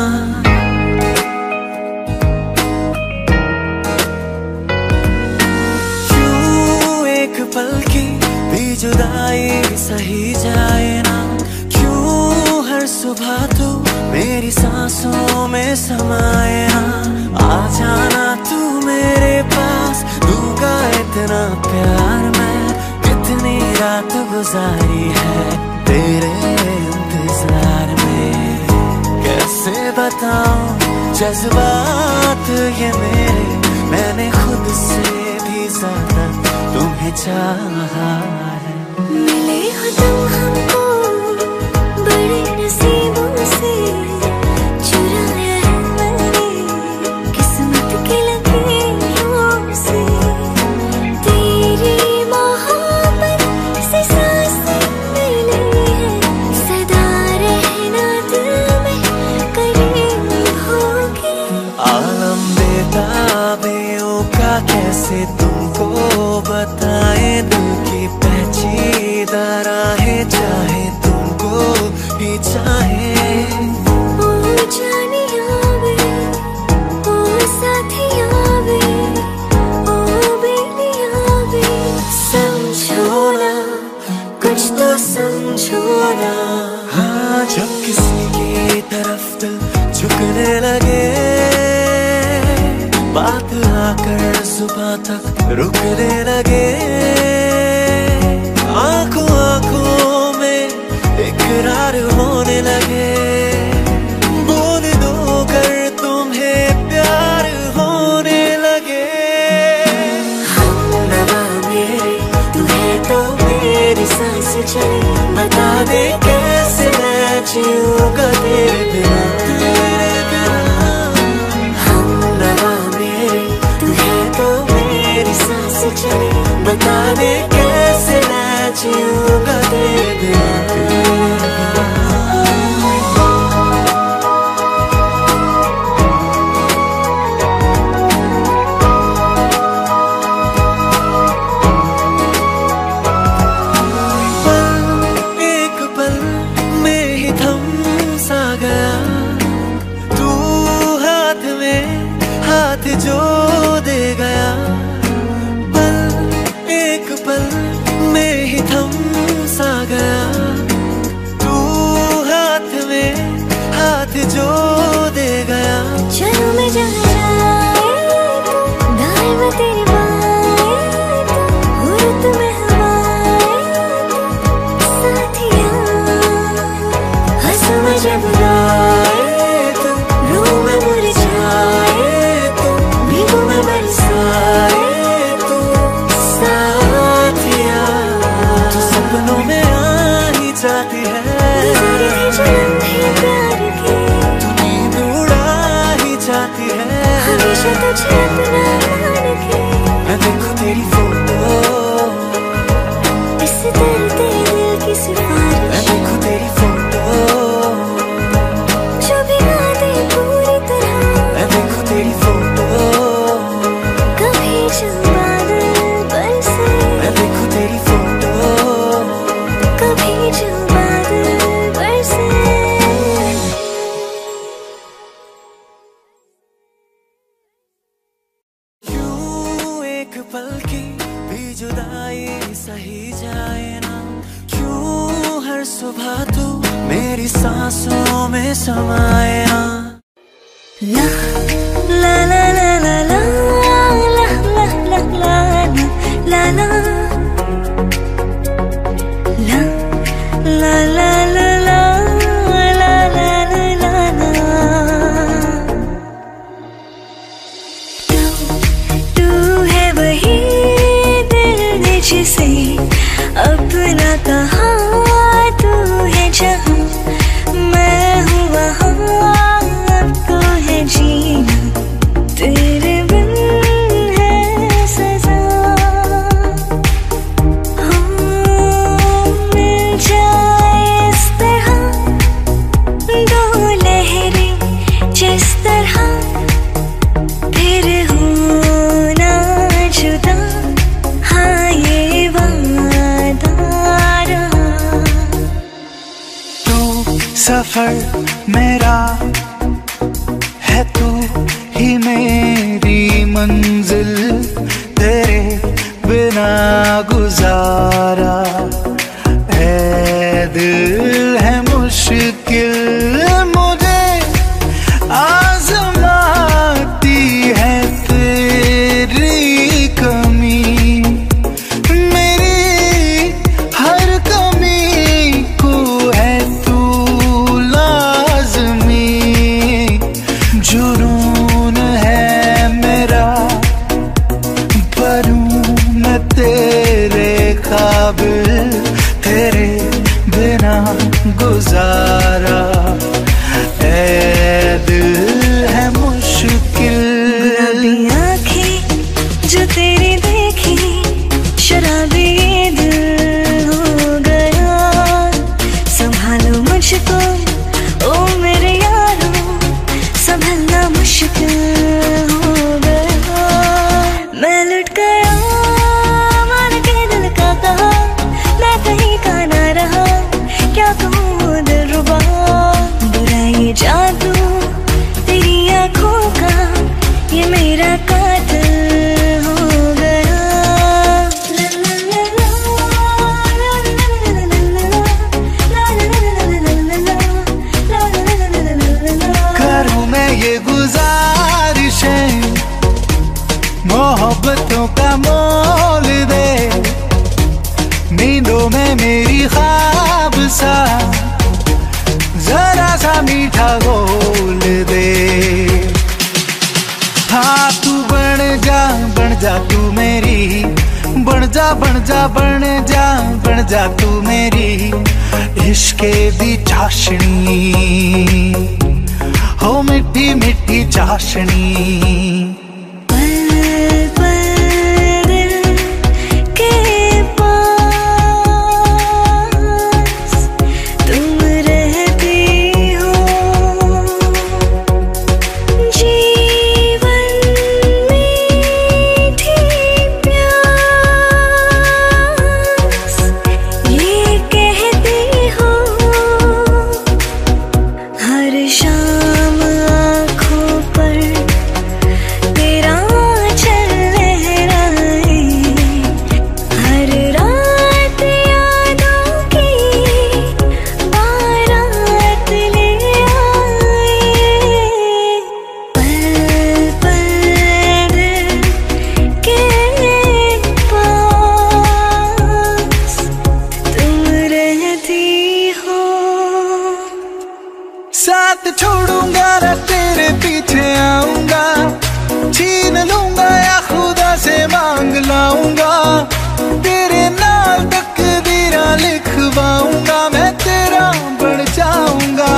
क्यों एक पल की भी जुदाई सही जाए ना, क्यों हर सुबह तू मेरी सांसों में समाए ना। आ जाना तू मेरे पास, दूंगा इतना प्यार मैं, कितनी रात गुजारी है तेरे इंतजार में। कैसे बताऊं जज्बात ये मेरे, मैंने खुद से भी ज्यादा तुम्हें चाहा है। मिले हो तुम हमको बड़े नसीबों से, चुराया है मैंने किस्मत की लकीरों से। तेरी मोहब्बत से सांसें मिली है, सदा रहना दिल में करीब होगी। आलम बेताबियों का कैसे तुमको बताए, दिल की पेचीदा राहें चाहे तुमको भी चाहे। ओ जानिया वे, ओ साथिया वे, ओ बेलिया वे, समझो ना कुछ तो समझो ना। हाँ, जब किसी की तरफ दिल झुकने लगे, बात आकर सुबह तक रुकने लगे। आंखों आंखों में इकरार होने लगे, बोल दो कर तुम्हें प्यार होने लगे। हमनवा मेरे तू है तो मेरी सांस चले, बता दे कैसे मैं जीऊंगा तेरे बिना। तेरे बिना हमनवा मेरे तू है तो मेरी सांस चले, बता दे कैसे मैं जीऊंगा तेरे बिना। एक पल में ही थम सा गया, तू हाथ में हाथ जो दे गया। पल एक पल में ही थम सा गया, तू हाथ में हाथ जो दे गया। चलो मैं जहाँ जाए तो दाएं में तेरी बाएं तो, हुर्रत में हवाएं तो साथिया। हंसू मैं जब गाए तो, रूह में मुरझाए तो, भीगू मैं बरसाए तो साथिया। तू सपनों में आ ही जाती है, गुजारे थे जो लम्हे प्यार के, तू नींद उड़ा ही जाती है। हमेशा तुझे अपना मान के, मैं देखूं तेरी फोटो, इस दर्द दिल की मैं सिफारिश, देखूं तेरी फोटो, जो भिगा दे पूरी तरह। मैं देखूं तेरी फोटो, कभी जो बादल बरसे, मैं देखूं तेरी फोटो। कभी जो बादल बरसे। क्यों एक पल की भी जुदाई सही जाए ना, क्यों हर सुबह तू मेरी सांसों में समाए ना। ला ला ला ला ला ला ला ला ला ला ला ला ला ला ला ला ला ला तू है वही दिल जिसे अपना कहा, तू है जहाँ सफर मेरा है तू ही मेरी मंजिल, तेरे बिना गुजारा है दिल है मुश्किल, मुझे आजमाती है तेरी कमी, मेरी हर कमी को है तू लाज़मी, जुनून है मेरा पर हूँ मैं तेरे काबिल, तेरे बिना गुजारा ऐ दिल है मुश्किल। गुलाबी आँखें जो तेरी देखी, शराबी ये दिल हो गया, संभालो मुझको ओ मेरे यारो, संभलना मुश्किल हो गया, मैं लुट गया मान के दिल का कहा, मैं कहीं का ना रहा, क्या कहूँ दिलरुबा, बुरा ये जादू तेरी आँखों का, ये मेरा कातिल हो गया। ला ला ला ला, ला ला ला ला ला, ला ला ला ला ला। करूँ मैं ये गुजारिशें, मोहब्बतों का मोल दे, नींदों में मेरी ख्वाब सा जरा सा मीठा बोल दे, हाँ तू बन जा बन जा तू मेरी, बन जा बन जा बन जा बन जा तू मेरी इश्के दी चाशनी, हो मिठी मिठी चाशनी। पल पल दिल के पास तुम रहती हो, जीवन मीठी प्यास ये कहती हो, हर शाम आँखों पर तेरा चल लहराए, हर रात यादों की बारात ले आए, पल पल दिल के पास तुम रहती हो। साथ छोड़ूंगा ना तेरे पीछे आऊंगा, छीन लूंगा या खुदा से मांग लाऊंगा, तेरे नाल तकदीरा लिखवाऊंगा, मैं तेरा बन जाऊंगा,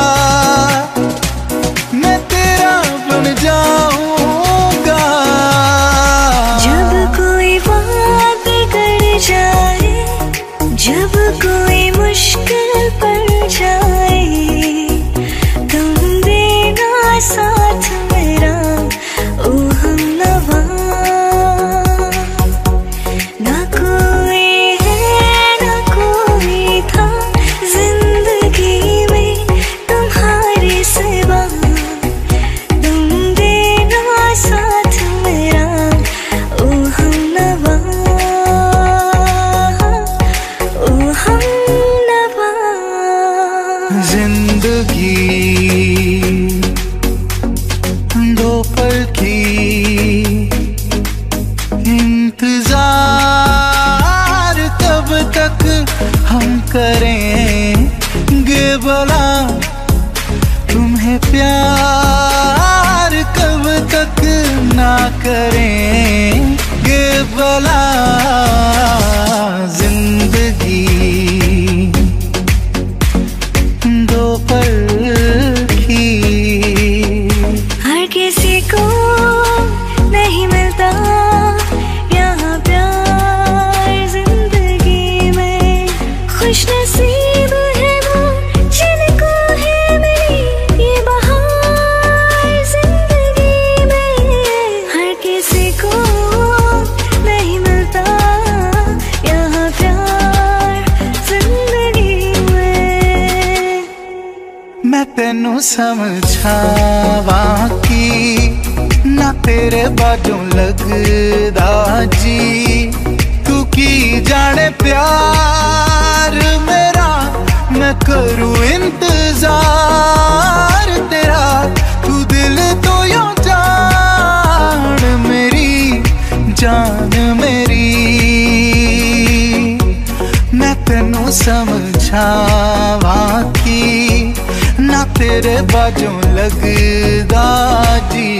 मैं तेरा बन जाऊंगा। जब कोई बात बिगड़ जाए, जब कोई मुश्किल पड़ जाए, तुम देना साथ मेरा ओ हमनवा, ना कोई है ना कोई था जिंदगी में तुम्हारे सिवा, तुम देना साथ मेरा ओ हमनवा, ओ हमनवा। जिंदगी दो पल की इंतजार कब तक हम करेंगे भला, तुम्हें प्यार कब तक ना करेंगे भला, जिंदगी दो पल की। हर किसी को नहीं मिलता यहाँ प्यार जिंदगी में, खुश नसीब है वो जिनको है मेरी ये बहार जिंदगी में, हर किसी को नहीं मिलता मैं तेनू समझावा की ना तेरे बाजों लगदा जी। तू की जाने प्यार मेरा मैं करूँ इंतजार तेरा। तू दिल तो यूं जान मेरी जान मेरी। मैं तेनू समझावा की ना तेरे बाजों लगदा जी।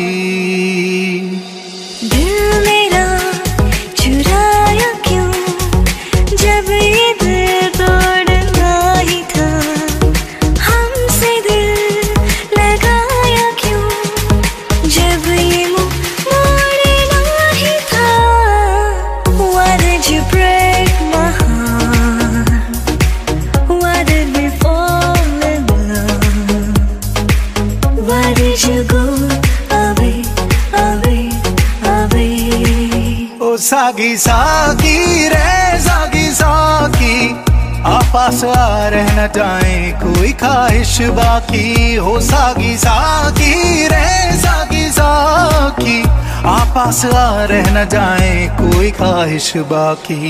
दिल मेरा चुराया क्यों जब ये दिल तोड़ना ही था। हमसे दिल लगाया क्यों जब ये मुँह मोड़ना ही था। Why did you break my heart? Why did we fall in love? Why did you go away, away, away? ओ सागी सागी रे सागी सागी आपस आ रह न जाए कोई ख्वाहिश बाकी। हो सागी सागी रे सागी सागी आपस आ रह न जाए कोई ख्वाहिश बाकी।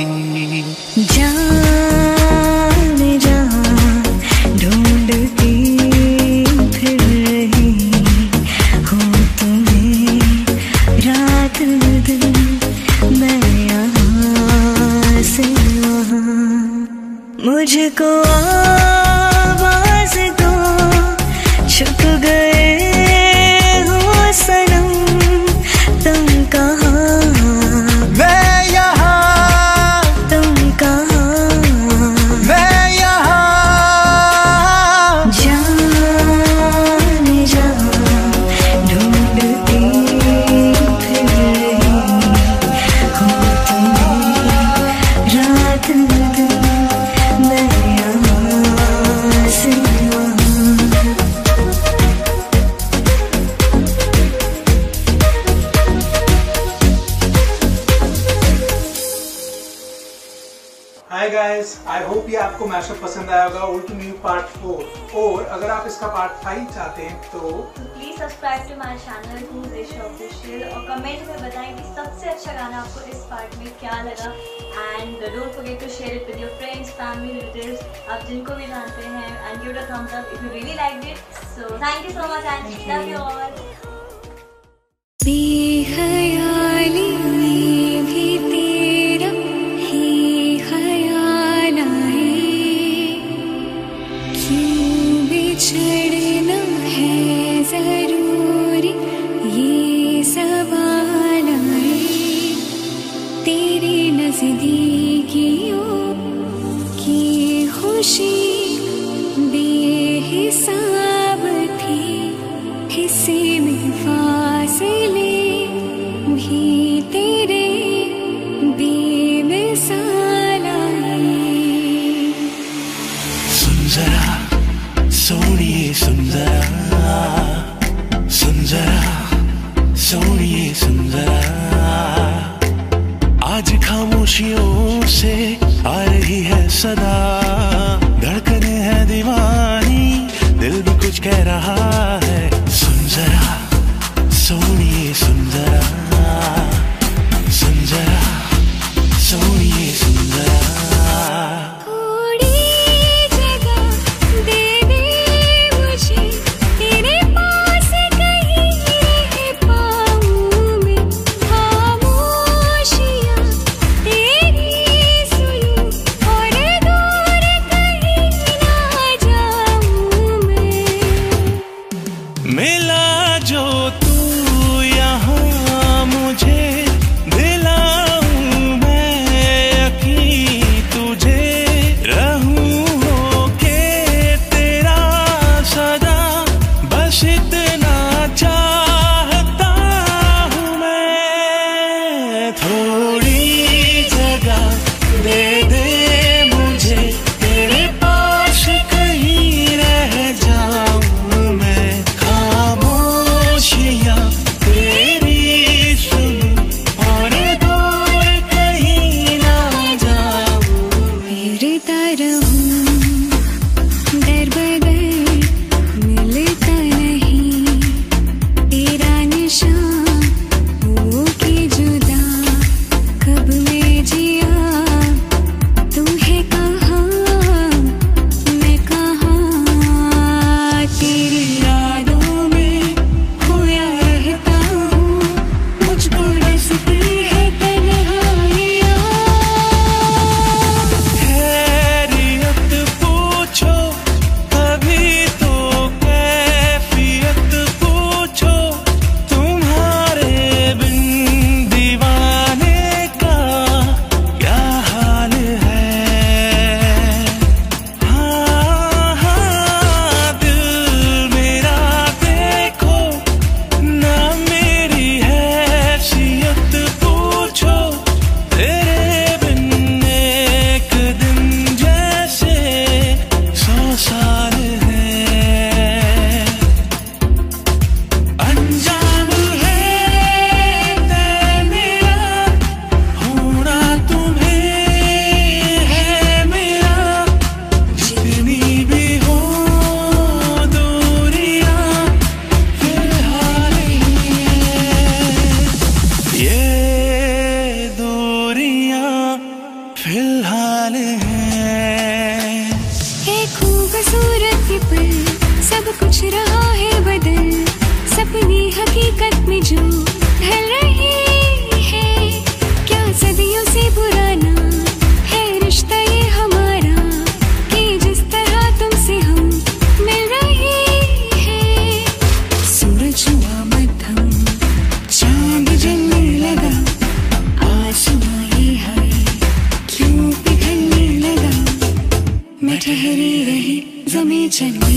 जान जान ढूंढती फिर रही हूँ तुम्हें रात दिन मैं यहाँ से वहाँ। मुझको आवाज दो छुप गए हो सनम तुम कहाँ। मैं यहाँ तुम कहाँ मैं यहाँ जान जान ढूंढती फिर रही हूँ तुम्हें रात दिन मैं यहाँ से वहाँ। हाय गाइस, आई होप ये आपको मैशअप पसंद आया होगा old to new part four. और अगर आप इसका पार्ट फाइव चाहते हैं तो please subscribe to my channel Who's official और कमेंट में बताएं कि सबसे अच्छा गाना आपको इस पार्ट में क्या लगा। And don't forget to share it with your friends, family, relatives, आप जिनको भी जानते हैं। And give it a thumbs up if you really liked it. So thank you so much and love you all. बेख्याली में भी तेरा ही ख्याल आए। क्यों बिछड़ना है जरूरी ये सवाल आए। तेरी नजदीकियों की खुशी बेहिसाब थी। हिस्से में फासले भी तेरे बेमिसाल आए। सुन जरा सोनिए सुन जरा सुन जरा सोनिए सुन जरा। आज खामोशियों से आ रही है सदा। धड़कने है दीवानी दिल भी कुछ कह रहा है। सुन जरा सोनिए सुन जरा सुन जरा सोनिए सुन जरा। थोड़ी जगह दे दे मुझे तेरे पास कहीं रह पाऊँ मैं। खामोशियाँ तेरी सुनूं और दूर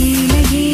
लगे,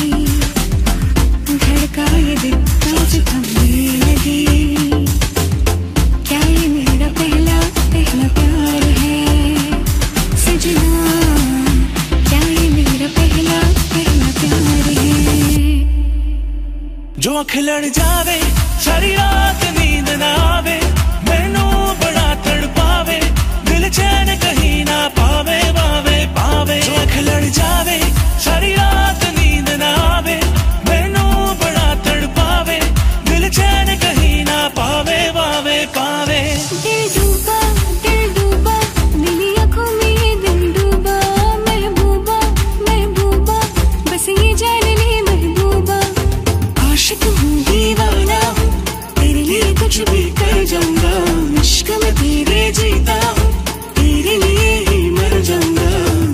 धड़का ये दिल आज थमने लगे। क्या ये मेरा पहला पहला प्यार है सजना, क्या ये मेरा पहला पहला प्यार है। जो अख लड़ जावे सारी रात नींद ना आवे, मैनू बड़ा तड़पावे, दिल चैन कहीं ना पावे पावे पावे। जो अख लड़ जावे सारी रात नींद ना आवे, मैनू बड़ा तड़पावे, दिल चैन कहीं ना पावे पावे पावे। दिल डूबा दिल डूबा मेरी आँखों में ये दिल डूबा, महबूबा महबूबा बस ये जान ले महबूबा। आशिक हूँ दीवाना हूँ, तेरे लिए कुछ भी कर जाऊंगा, इश्क में तेरे जीता हूँ, तेरे लिए ही मर जाऊंगा।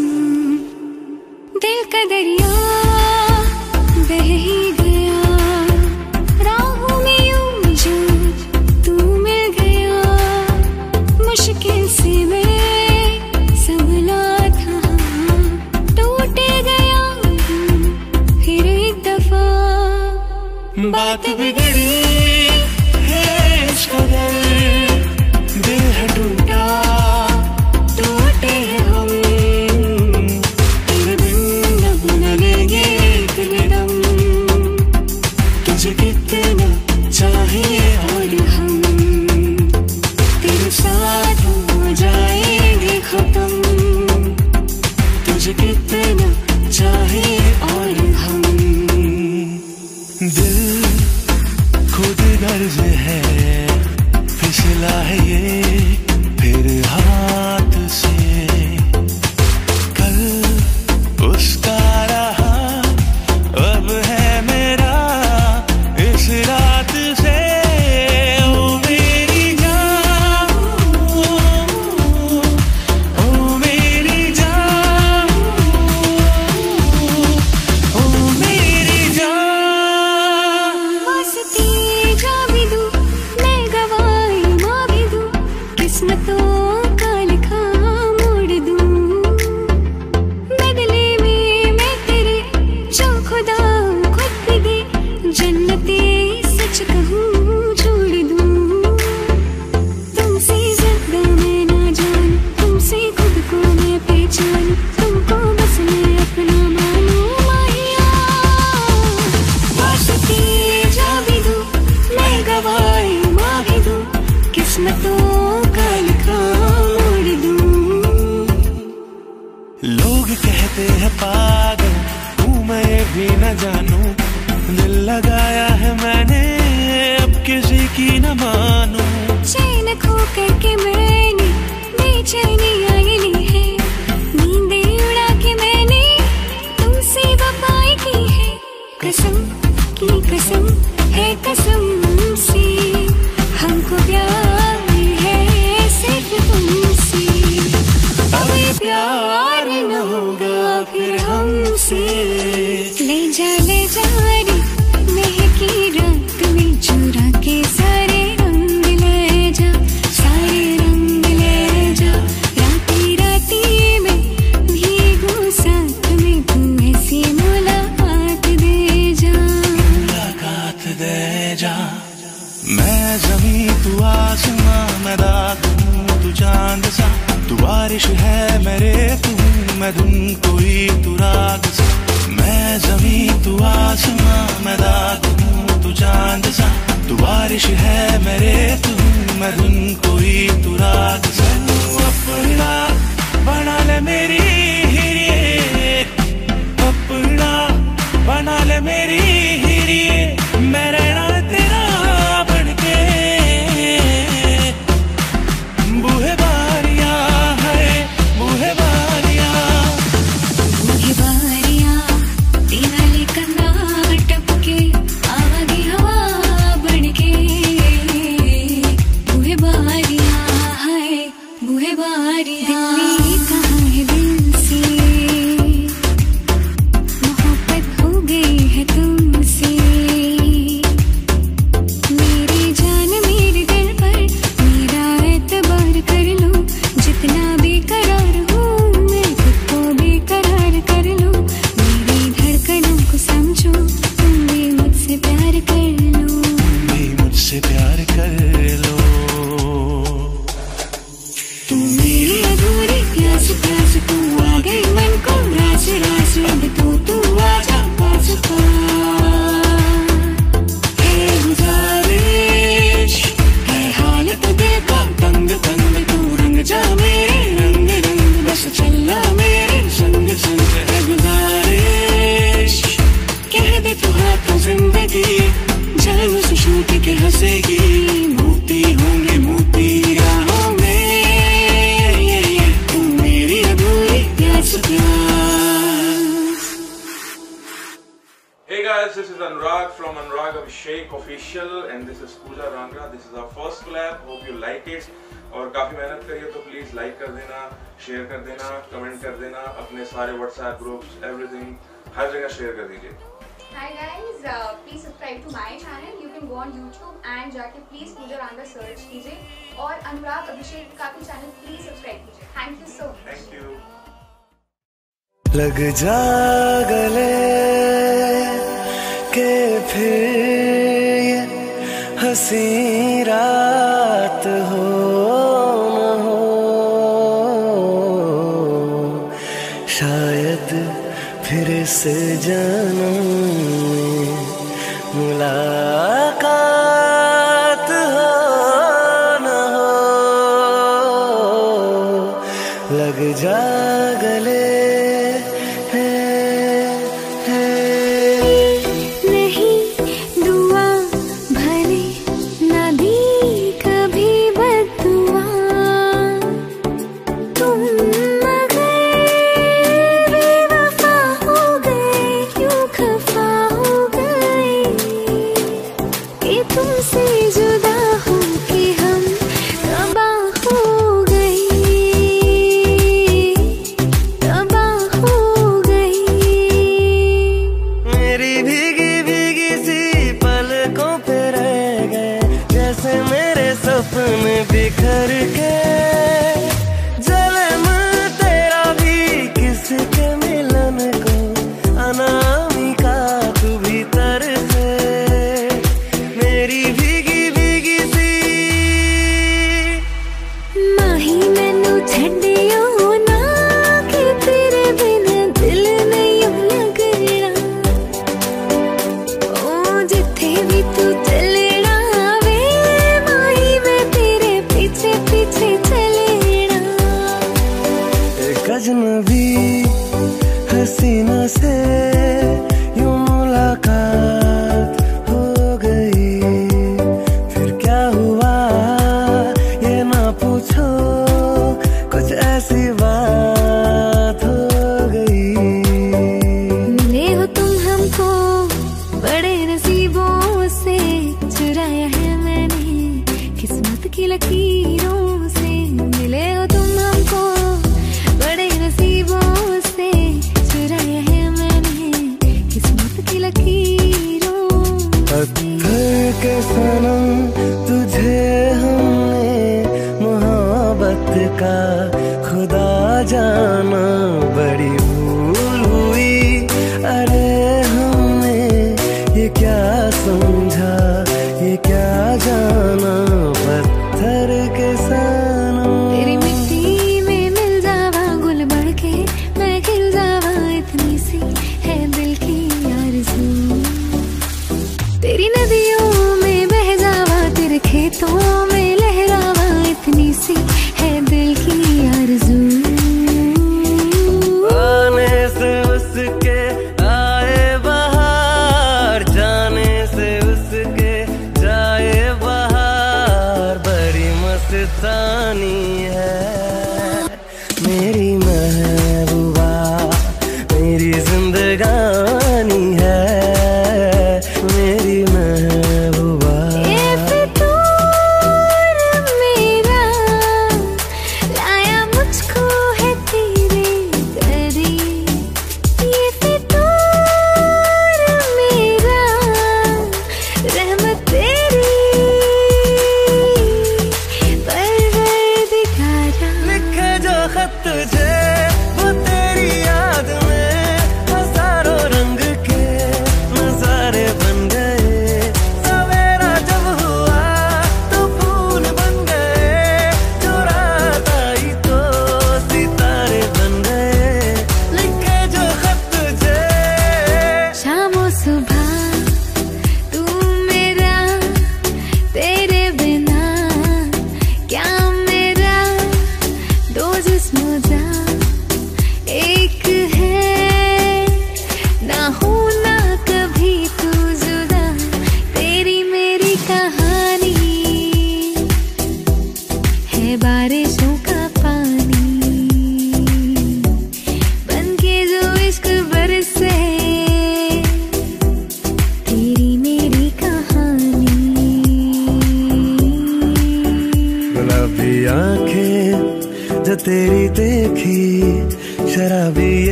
दिल का दरिया बह ही गया, राहों में यूं जो तू मिल गया, मुश्किल से मैं संभला था, टूट गया फिर एक दफा। बात बिगड़ी है इस कदर, दिल है टूटा टूटे हैं हम, तेरे बिन अब न लेंगे एक कदम। तुझे कितना चाहिए और हम तेरे साथ हो जाएंगे खत्म। तुझे कितना चाहिए और हम, दिल खुद गर्ज है फिसला है ये फिर हाथ से, कल उसका रहा अब है मेरा इस रात से। ओ मेरी जान ओ मेरी जान ओ मेरी जान। वास्ते जा भी दूं मैं गवाही माँ भी दूं, किस्मतों का लिखा मोड़ दूं, बदले में मैं तेरे जो खुदा खुद भी दे, जन्नते सच कहूँ छोड़ दूं। तुमसे ज्यादा मैं ना जानूं, तुमसे खुद को मैं पहचानूं, तुमको बस मैं अपना मानूं माहिया। वास्ते जा भी दूं मैं गवाही माँ भी दूं, किस्मतों का लिखा मोड़ दूं। लोग कहते हैं पागल हूँ मैं ये भी न जानूं, दिल लगाया है मैंने अब किसी की न मानूं। चैन खो करके मैंने बेचैनी आई ली है, नींदें उड़ा के मैंने तुमसे वफाएं की है, कसम की कसम है कसम से, हमको प्यार है सिर्फ तुमसे। अब ये प्यार न होगा फिर हमसे, ले जा ले जा रे महकी रात में चुरा के सारे रंग ले जा, सारे रंग ले जा, राती राती में भीगू साथ में, तू ऐसी मुलाकात दे जा मुलाकात दे जा। मैं जमीन तू आसमां, मैं रात हूँ तू चांद सा, तू बारिश है मेरे तू मैं धुन कोई तू राग सा। मैं जमीन तू आसमां, मैं रात हूँ तू चांद सा, तू बारिश है मेरे तू मैं धुन कोई तू राग सा। तू अपना बना ले मेरी हिरिए, अपना बना ले मेरी हिरिए, मैं रहना तेरा बनके। बूहे बारियां है बूहे बारियां, बूहे बारियां दीवाले कंधा टपके, आवागी हवा बनके। बूहे बारियां है बूहे बारियां, दिल कहाँ है दिल से, मोहब्बत हो गई है तुम हंसेगी, जान से छूट के हंसेगी, मोती होंगे मोती राहों में, तू मेरी अधूरी प्यास प्यास। Hey guys, this is Anurag from Anurag Abhishek Official and this is Pooja Rangra. This is our first collab. Hope you like it. और काफ़ी मेहनत करी है तो प्लीज़ लाइक कर देना, शेयर कर देना, कमेंट कर देना, अपने सारे व्हाट्सएप ग्रुप्स एवरीथिंग हर जगह शेयर कर दीजिए। Hi guys, uh, please subscribe to my channel. You can go on YouTube and जाके please पूजा रांगा सर्च कीजिए और अनुराग अभिषेक का भी चैनल प्लीज सब्सक्राइब कीजिए। Thank you so much. Thank you. लग जा गले के फिर ये हंसी रात हो न हो, शायद फिर इस जन्म में मुलाकात हो न हो। लग जा गले बिखर के जलन तेरा भी किसके मिलन को, अनामिका तू भीतर से मेरी भीगी भीगी सी माही मैनू छड्डियो ना कि तेरे बिन दिल नहीं लगना, ओ जिथे भी तू चले अजनबी हसीना से यूं मुलाकात हो गई, फिर क्या हुआ ये ना पूछो, कुछ ऐसी बात हो गई। मिले हो तुम हमको बड़े नसीबों से, चुराया है मैंने किस्मत की लकीरों से। मिले हो तुम हमको बड़े नसीबों से, चुराया है मैंने किस्मत की लकीरों। पत्थर के सनम तुझे हमने मोहब्बत का खुदा जाना, बड़ी भूल हुई अरे हमने ये क्या समझा ये क्या जाना। पत्थर के सनम तेरी मिट्टी में मिल जावा, गुल बढ़ के मैं खिल जावा, इतनी सी है दिल की आरज़ू। तेरी नदियों में बह जावा, तेरे खेतों में लहरावा, इतनी सी है दिल की आरज़ू।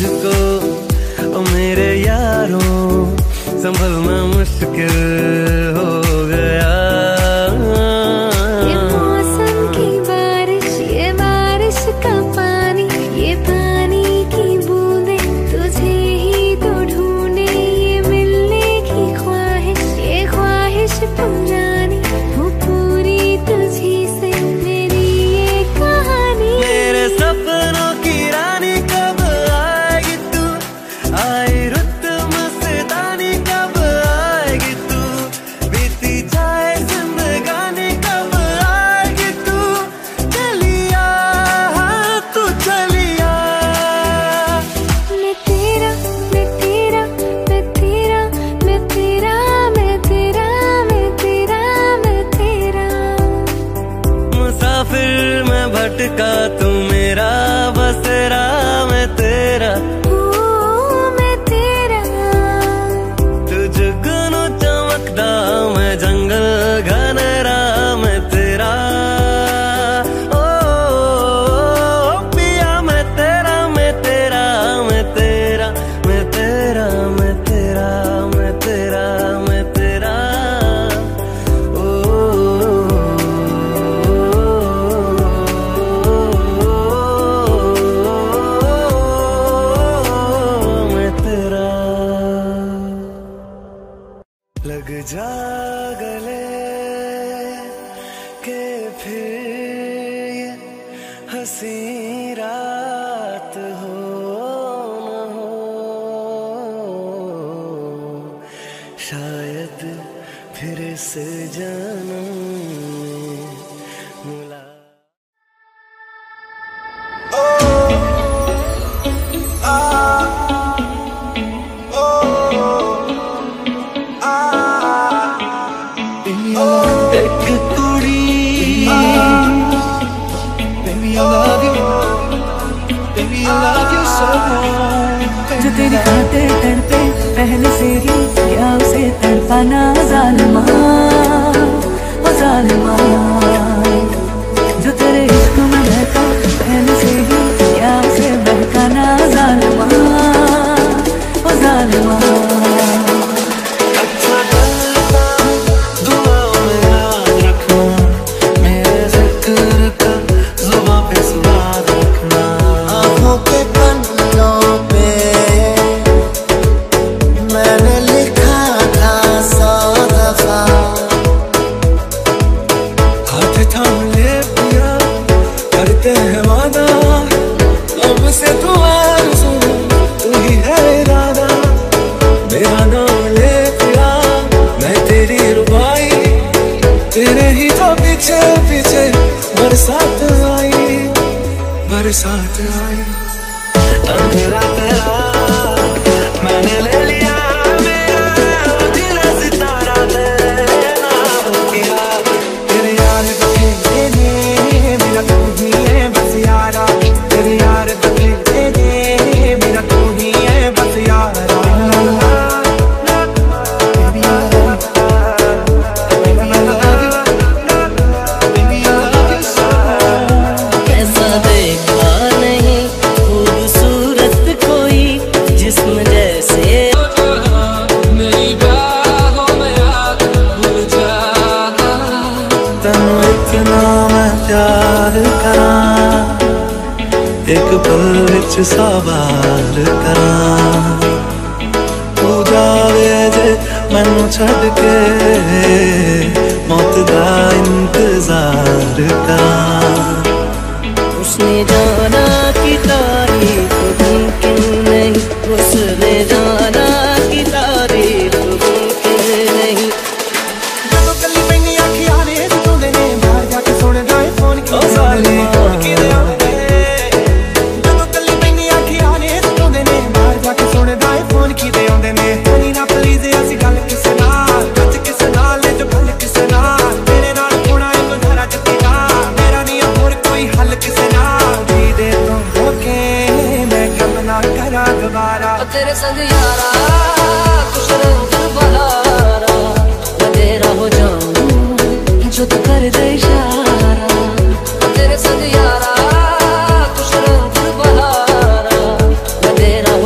तुझको ओ मेरे यारों संभलना मुश्किल हो गया। ये मौसम की बारिश, ये बारिश का पानी, ये पानी की बूंदे तुझे ही तो ढूंढे। ये मिलने की ख्वाहिश, ये ख्वाहिश पुरानी वो पूरी तुझी से मेरी ये कहानी। मेरे सपनों की रानी कब आएगी तू, आई रुत मस्तानी कब आएगी तू, बीती जाए जिंदगानी कब आएगी तू, चलिया तू चलिया। मैं तेरा मैं तेरा मैं तेरा मैं तेरा मैं तेरा मैं तेरा मैं तेरा। मुसाफिर मैं भटका तू मेरा बसेरा, मैं तेरा ओ मैं तेरा। तू जुगनू चमकदा मैं जंगल घनेरा, मैं तेरा ओ पिया मैं तेरा मैं तेरा मैं तेरा मैं तेरा मैं तेरा मैं तेरा मैं तेरा ओ मैं तेरा। लग जा गले के फिर ये हंसी रात हो न हो, शायद फिर इस जन्म में मुला। एक कुड़ी Baby, I love you. Baby, I love you so much. जो तेरी बातें तड़पे पहले से ही, क्या उसे तड़पाना जालिमा ओ जालिमा। जो तेरे इश्क में बहका पहले से ही, क्या उसे बहकाना जालिमा ओ जालिमा। अच्छा करना दुआओं में याद रखना, मेरे जिक्र का जुबां पे स्वाद रखना। आँखों के पन्नों पे मैंने लिखा था सौ दफा, हाथ थाम ले पिया करते हैं वादा, अब से तू आरज़ू तू ही है इरादा। मेरा नाम ले पिया मैं तेरी रुबाई, तेरे ही तो पीछे पीछे बरसात आई बरसात आई। अंधेरा तेरा मैंने ले लिया, मेरा दिल सितारा तेरा हो गया। तेरे यार बदले दे मेरा तू ही है बस यारा, तेरे यार बदले दे मेरा तू ही है बस यारा। Baby, I love you. Baby, I love you. Baby, I love you so much. ऐसा देखा नहीं खूबसूरत कोई जिस्म जैसे। मेरी बाहों में आग भूल जा, तन्नू इतना मैं प्यार करा, एक पल विच सवार करा। तू जावे जे मैनू छड़ के, मौत दा इंतजार करा। उसने जाना कि तारीफ मुमकिन नहीं, उसने जाना कि तारीफ मुमकिन नहीं। ਜਦੋਂ ਕੱਲੀ ਪੈਣੀ ਅੱਖੀਆਂ ਨੇ ਜਤਾਉਂਦੇ ਨੇ, ਬਾਹਰ ਜਾ ਕੇ ਸੁਣਦਾ ਏ ਫੋਨ ਕੀ ਸਾਲੇ ਕਿਹਦੇ ਆਉਂਦੇ। ਜਦੋਂ ਕੱਲੀ ਪੈਣੀ ਅੱਖੀਆਂ ਨੇ ਜਤਾਉਂਦੇ ਨੇ, ਬਾਹਰ ਜਾ ਕੇ ਸੁਣਦਾ ਏ ਫੋਨ ਕਿਹਦੇ ਆਉਂਦੇ ਨੇ। ਹਨੀ ਨਾ ਪਲੀਜ਼ ਅਸੀਂ ਗੱਲ ਕਿਸੇ ਨਾਲ, ਅੱਜ ਕਿਸੇ ਨਾਲ ਜੋ ਗੱਲ ਕਿਸੇ ਨਾਲ, ਤੇਰੇ ਨਾਲ ਹੋਣਾ ਏ ਗੁਜ਼ਾਰਾ ਜਿੱਤੀ ਨਾ, ਮੇਰਾ ਨਹੀਂ ਹੋਰ ਕੋਈ ਹੱਲ ਕਿਸੇ ਨਾਲ। ਜੀ ਦੇ ਤੋਂ ਹੋ ਕੇ ਮੈਂ ਕੰਮ ਨਾ ਕਰਾਂ ਦੁਬਾਰਾ। तेरे संग यारा कुछ रंग बहारा, मैं तेरा हो जाऊं जो तू कर दे इशारा। तेरे संग यारा कुछ रंग बहारा, मैं तेरा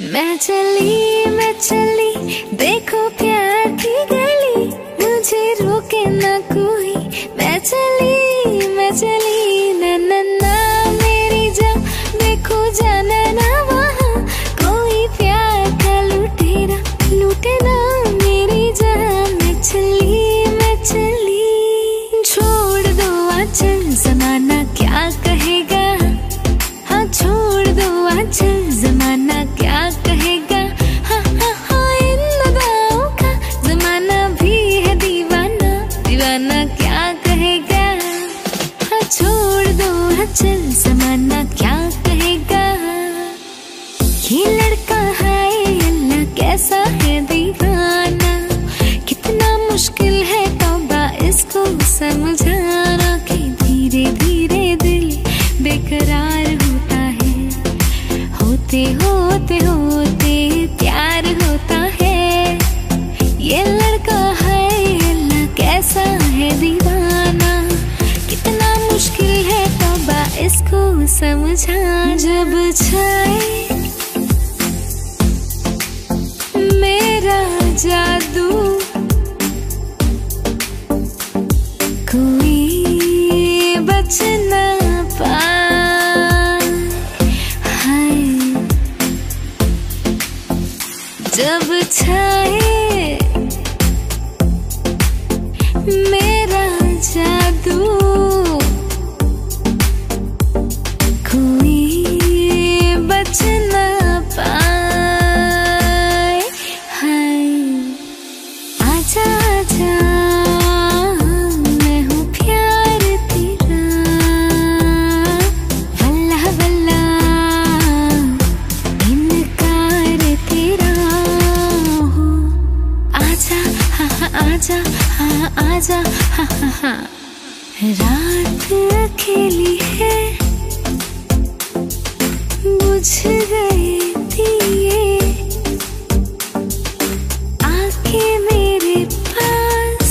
मैं चली मैं चली देखो प्यार की गली, मुझे रोके ना कोई। मैं चली मैं चली ना ना ना मेरी जान, देखो जाना ना वहाँ कोई प्यार का लुटेरा लूटे ना मेरी जान। मैं चली मैं चली छोड़ दो आंचल, जमाना क्या कहेगा। हाँ छोड़ दो आंचल, जमाना क्या कहेगा। हाँ हाँ हाँ इन अदाओं का जमाना भी है दीवाना, दीवाना क्या कहेगा। हाँ छोड़ दो आंचल, जमाना क्या कहेगा। ये लड़का है अल्लाह कैसा है दीवाना, कितना मुश्किल है तौबा इसको समझाना कि धीरे धीरे दिल बेकरार होता है, होते होते होते प्यार होता है। ये लड़का है अल्लाह कैसा है दीवाना, कितना मुश्किल है तौबा इसको समझा। जब छाए मेरा जादू कोई बच ना पाए। हाय जब छाए मेरा जादू कोई बच ना पाए। हाय आजा आजा मैं हूँ प्यार तेरा, वल्लाह वल्लाह इनकार तेरा हो। आजा हाँ हाँ आजा हाँ आजा हाँ हाँ हाँ। रात अकेली है बुझ गए दिए, आके मेरे पास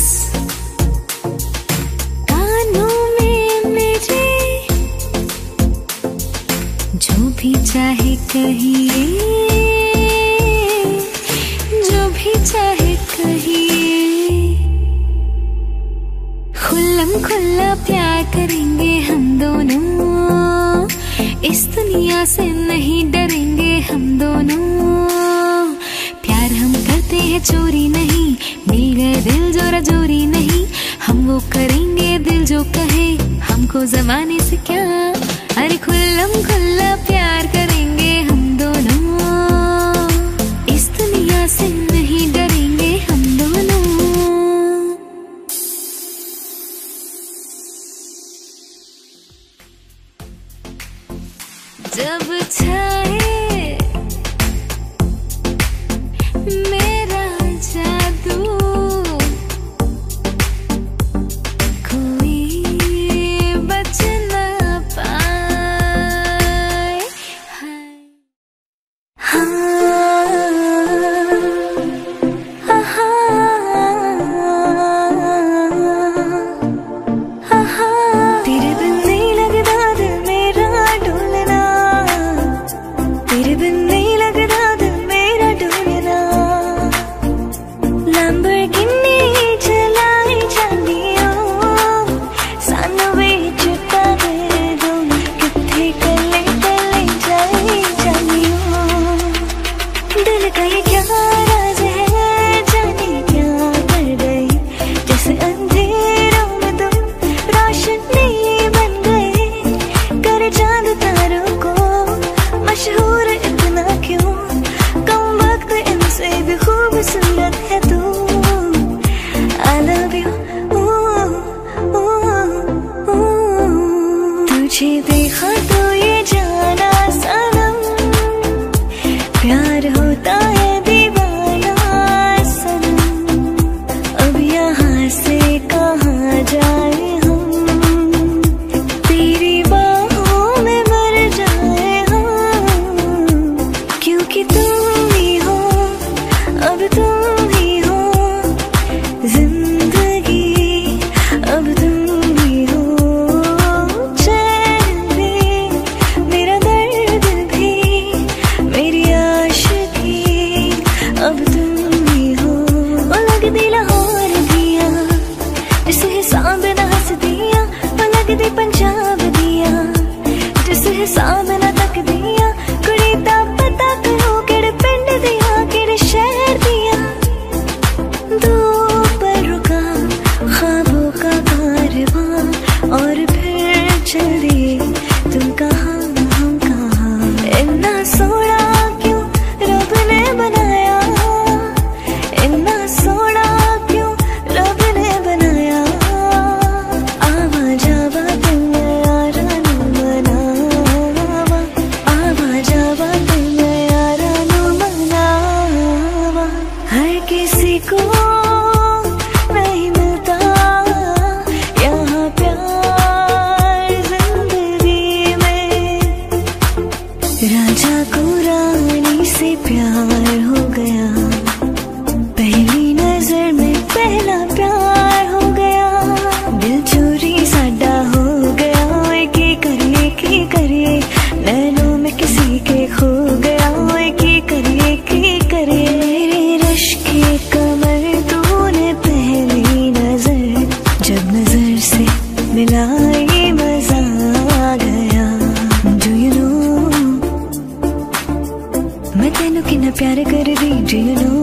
कानों में मेरे, जो भी चाहे कहिए जो भी चाहे कहिए। खुल्लम खुल्ला प्यार करेंगे हम दोनों, इस दुनिया से नहीं डरेंगे हम दोनों। प्यार हम करते हैं चोरी नहीं, मिल गए दिल जोरा जोरी नहीं। हम वो करेंगे दिल जो कहे, हमको जमाने से क्या। अरे खुल्लम खुल्ला प्यार करेंगे हम दोनों, इस दुनिया से नहीं डरेंगे हम दोनों। जब छाए मेरा जादू कोई बच ना पाए। हाँ हाँ हाँ तेरे बिन नहीं लगता दिल मेरा डोलना, तेरे बिन नहीं लगता दिल मेरा डोलना। लैम्बोर्गिनी चलाई जानियो सानू विच कर दो, किथे कले कले जाई जानियो। दिल का ये क्या राज है जाने क्या कर गई, जैसे अंधेरों में तुम रोशनी बन गए। कर चांद तारों को मशहूर इतना क्यों, कम वक्त इनसे भी खूबसूरत है तू। I love you तुझे देखा तो ये जाना सनम, प्यार होता है दीवाना सनम। अब यहाँ से कहाँ जाए हम, तेरी बाहों में मर जाए हम। क्योंकि तुम ही हो अब तुम ही हो जिंदगी, अब तुम ही हो चैन भी, मेरा दर्द भी, मेरी आशिक मैं तेनू किन्ना प्यार कर दी डू यू नो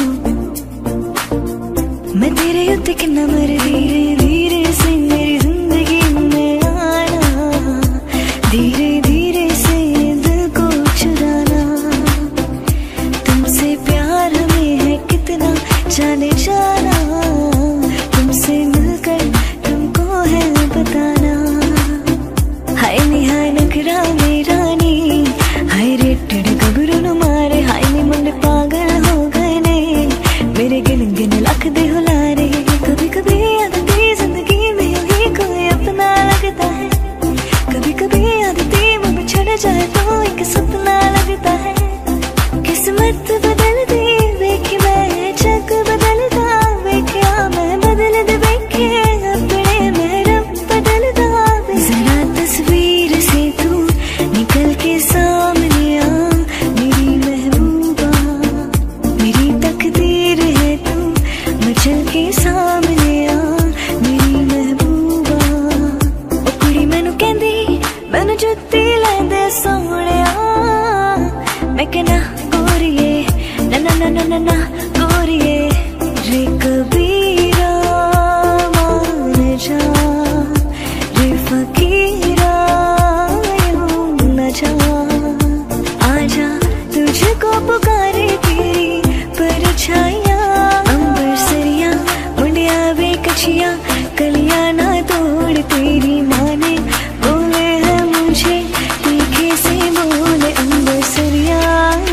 मैं तेरे उत्ते किन्ना मर धीरे धीरे से मेरी जिंदगी में आना धीरे धीरे से दिल को चुराना तुमसे प्यार हमें है कितना जाने जाना तुमसे मिलकर तुमको है बताना हाय नी हाय नखरा मेरा नी हाय रेटेड गबरू नु मारे हाय नी मुंडे पागल हो गए ने मेरे गिन गिन लख दे हुलारे कभी कभी आदती जिंदगी में यूं ही कोई अपना लगता है कभी कभी आदती मुझ छड़ जाए तो एक सपना लगता है किस्मत बदलती देखी मैं जग बदलता देखा मैं बदल दे देखे अपने में रब बदलता जरा तस्वीर से तू निकल के सामने आ मेरी महबूबा मेरी तकदीर है तू मचल के सामने आ मेरी महबूबा ओ कुड़ी मैनू कहंदी मैनू जुत्ती लैंदे सोहणिया मैं कहना गोरिए ना ना ना ना ना ना गोरिए रे कबीरा मान जा रे फकीरा यूं न जा आजा तुझको पुकारे तेरी परछाइयां अंबर सरिया मुंडिया वे कछिया कलियां ना तोड़ तेरी माने बोले है मुझे तीखे से बोले अंबर सरिया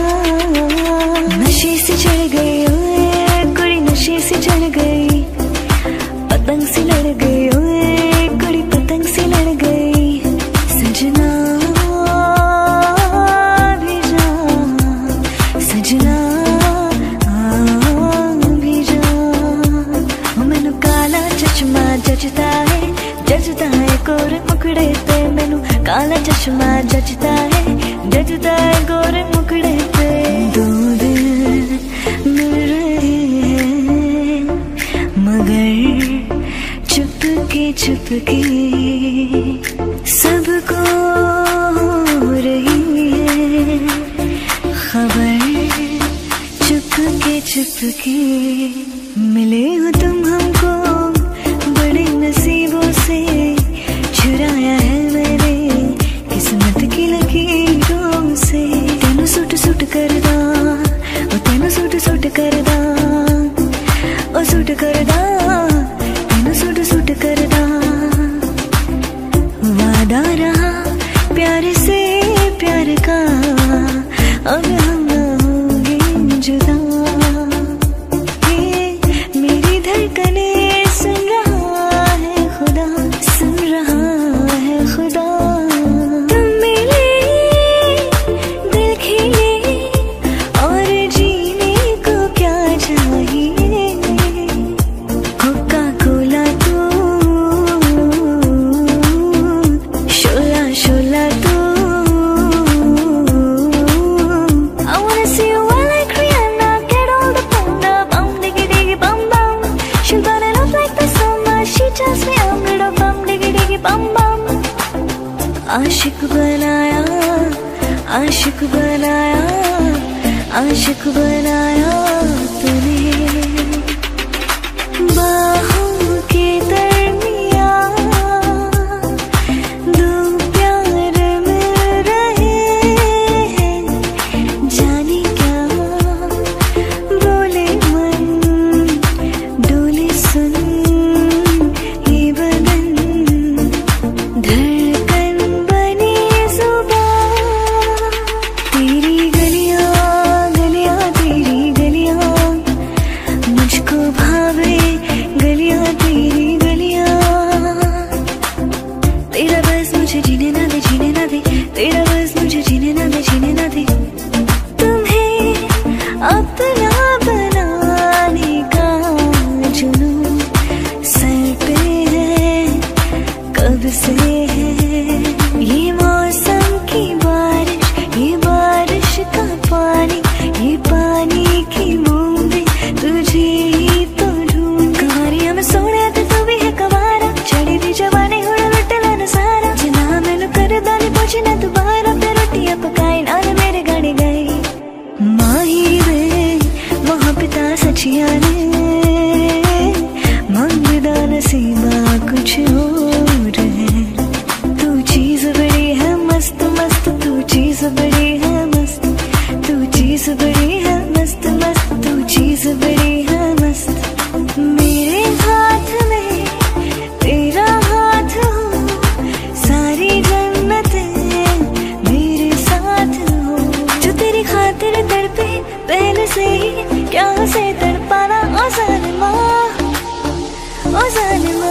नशे से चढ़ गई ओए कुड़ी नशे से चढ़ गई पतंग से लड़ गई ओए कुड़ी पतंग से लड़ गई सजना भी जा सजना भी जा ओ मैनू काला चश्मा जचता है जचता है गोरे मुखड़े पे मैनू काला चश्मा जचता है जचता है गोरे मुखड़े पे दो दिल मिल रहे हैं मगर चुपके चुपके सबको हो रही है खबर चुपके चुपके मिले हो तुम हमको बड़े नसीबों से चुराया है मैंने किस्मत की लकीरों से तेनू सुट सुट करदा ओ तेनू सुट सुट करदा ओ सुट करदा तेनू सुट सुट करदा वादा रहा प्यार से प्यार का अब हम ना होंगे जुदा ये मेरी धड़कने सुन रहा है खुदा सुन रहा है खुदा तुम मिले दिल खिले और जीने को क्या चाहिए कोका कोला तू शोला शोला तू I wanna see you all like Rihanna get all the thunder bum diggy diggy bum bum she'll burn it up like the summer she tells me I'm little bum diggy diggy bum bum आशिक बनाया आशिक बनाया आशिक बनाया तूने बाहों के दरमियां दो प्यार मिल रहे हैं जाने क्या बोले मन डोले सुन ये बदन धड़कन बनी जुबां तेरी गलियां गलियां तेरी गलियां खुशियाँ ने मंगदा नसीबा कुछ और है। तू चीज बड़ी है मस्त मस्त, तू चीज बड़ी है मस्त, तू चीज बड़ी है मस्त मस्त, तू चीज बड़ी है मस्त। मेरे हाथ में तेरा हाथ हो, सारी जन्नतें मेरे साथ हो। जो तेरी खातिर तड़पे पहले से ही, क्या उसे तड़पाना ओ जालिमा, ओ जालिमा।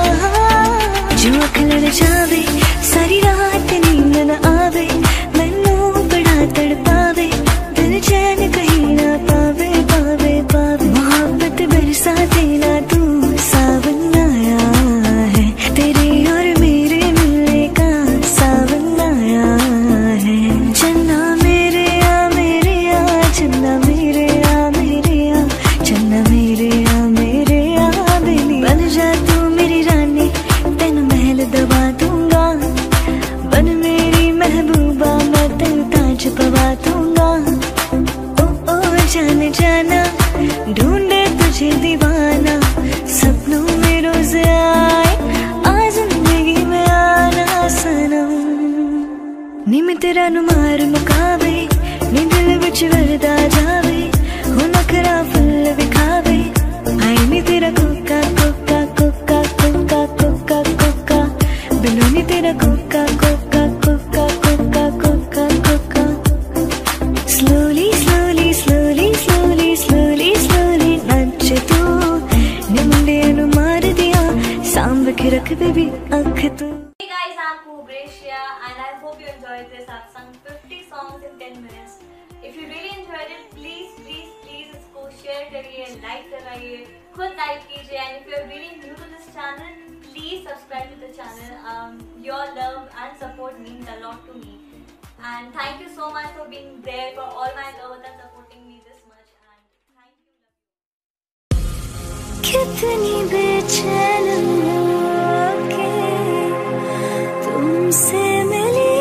जो अख लड़ जावे सारी रात नींद न आवे, मैनू बड़ा तड़पावे, दिल चैन कहीं ना पावे पावे पावे। मोहब्बत बरसा देना तू, सावन आया है, तेरे और मेरे मिलने का सावन आया है। चन्ना मेरे आ मेरे आ, चन्ना मेरे आ मेरे आ, चन्ना मेरे आ मेरे आ बेली। बन जा तू मेरी रानी, तेन महल दबा दूंगा, बन मेरी महबूबा, मैं तेन ताज पवा दूंगा। ओ ओ जाने जाना, ढूंढे तुझे दीवाना, सपनों में रोज आए, आज जिंदगी में आना सनम। नी मैं तेरा नुमार मुकावे, नी दिल विच वरदा जावे, हो नखरा फुल विखावे, आई नी तेरा कोका कोका कोका कोका कोका कोका, बिनो नी तेरा कोका कोका कोका कोका कोका कोका। Slowly slowly slowly slowly slowly slowly नच तू, नी मुंडे नु मार दिया, सांभ के रख बेबी अख तू। Hey guys, I'm Kubresia and I hope you enjoyed this. I've sung fifty songs in ten minutes. If you really enjoyed it, please, please, please इसको share करिए, like कराइए, खुद like कीजिए, and if you're really new to this channel, please subscribe to the channel. Um, your love and support means a lot to me. And thank you so much for being there for all my lovers and supporting me this much. And thank you. कितनी बेचैन होके तुमसे मिली,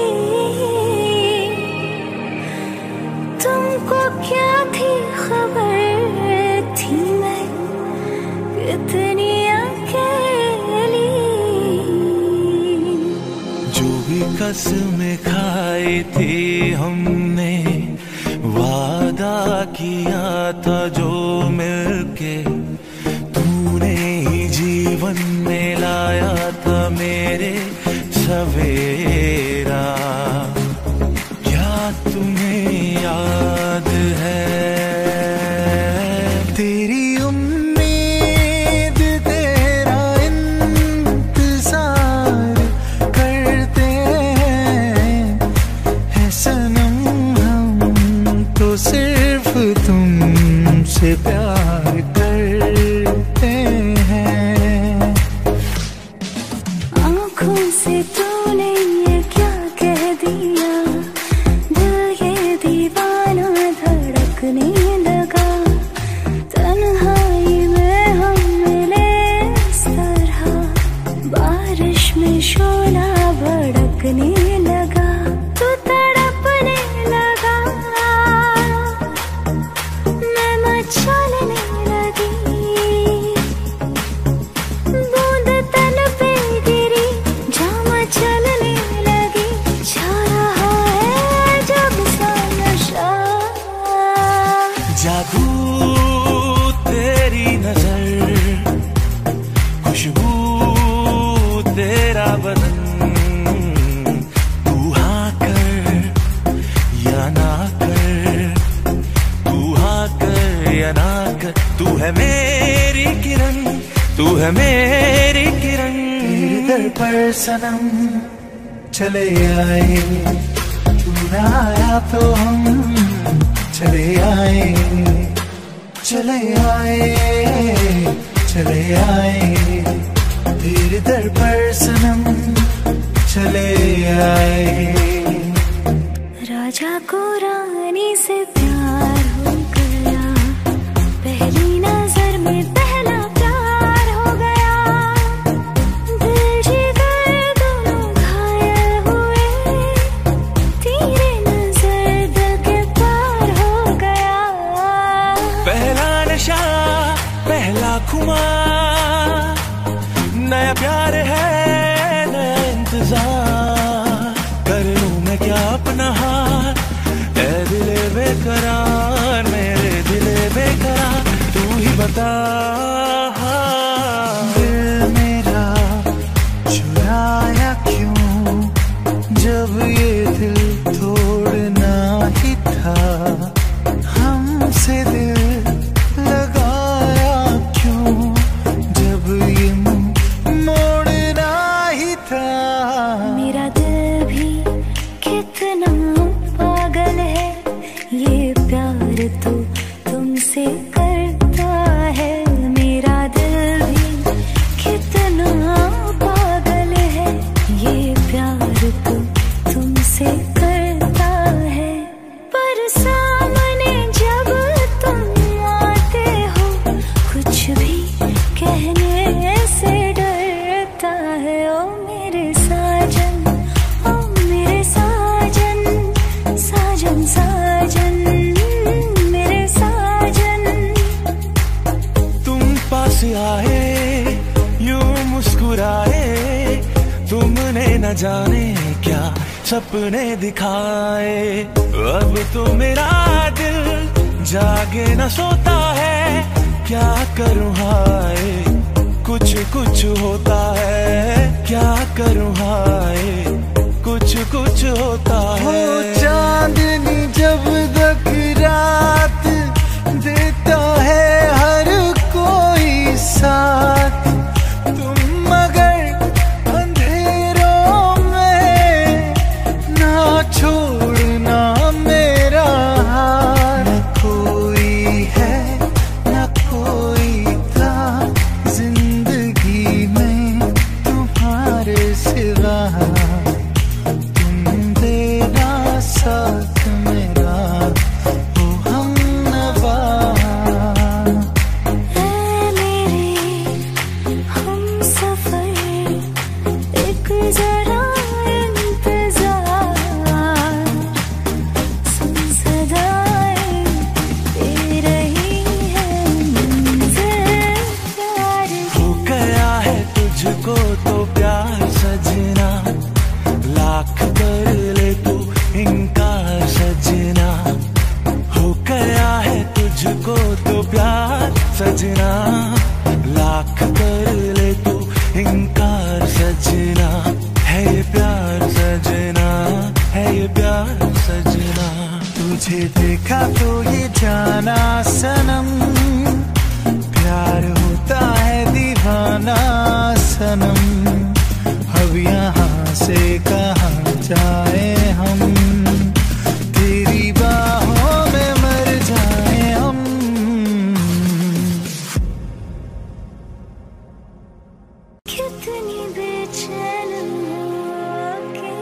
तुमको क्या थी खबर थी मैं कितनी अकेली। जो भी कसमें खाई थी हमने, वादा किया था जो मिलके, तूने ही जीवन में लाया था मेरे सवेरा। क्या तुम्हें याद है तेरी उम्मीद, तेरा इंतजार करते हैं सनम, हम तो सिर्फ तुमसे प्यार करते हैं। आँखों से तूने ये क्या कह दिया, दिल ये दीवाना धड़कने लगा, तन्हाई में हम मिले इस तरह, बारिश में शोला भड़कने लगा, तू तड़पने लगा, मैं मचलने लगी, बूंद तन पे गिरी, जामा चलने लगी, छा रहा है जब सा नशा। जादू तेरी नजर, खुशबू तेरा बदन, तू हाँ कर या ना कर, तू हाँ कर या ना कर, तू है मेरी किरण, तू है मेरी किरण। तेरे दर पर सनम चले आए, तू ना आया तो हम चले आए, चले आए चले आए, तेरे दर पर सनम चले आए। राजा को रानी से प्यार हो गया, पहली नजर में पहला प्यार हो गया, दिल जिगर दोनों घायल हुए, तेरे नजर दिल के पार हो गया। पहला बेखुमार, नया प्यार है नया इंतजार, कर लूं मैं क्या अपना हार, ऐ दिले बेकरार, मेरे दिले बेकरार, तू ही बता। दिल मेरा चुराया क्यों, जब ये दिल तोड़ना ही था, हमसे दिल लगाया क्यों, जब ये मुंह मोड़ना ही था। मेरा दिल भी कितना पागल है, ये प्यार तो तुमसे करता है। मेरा दिल भी कितना पागल है, ये प्यार तो तुमसे करता है। पर सामने जब तुम आते हो, कुछ भी कहने से डरता है। ओ मेरे साजन, ओ मेरे साजन, साजन साजन, मेरे साजन। तुम पास आए यूं मुस्कुराए, तुमने न जाने क्या सपने दिखाए। अब तो मेरा दिल जागे न सोता है, क्या करूं हाय, कुछ कुछ होता है, क्या करूं हाय, कुछ कुछ होता हो है। चांदनी जब तक रात देता है हर कोई साथ, तुम मगर अंधेरों में ना छोड़ना मेरा हाथ। न कोई है न कोई था जिंदगी में तुम्हारे सिवा, तुम देना साथ मेरा, ओ हमनवा। ऐ मेरे हमसफर, एक जरा इंतजार, सुन सदाएं दे रही है मंज़िल प्यार की। हो गया है तुझको तो प्यार सजना, लाख कर ले तू इनकार सजना। हो गया है तुझको तो प्यार सजना, लाख कर ले तू इनकार सजना। है ये प्यार सजना, है ये प्यार सजना। तुझे देखा तो ये जाना सनम, प्यार होता है दीवाना सनम। अब यहाँ से कहाँ जाए हम, तेरी बाहों में मर जाए हम। कितनी बेचैन होके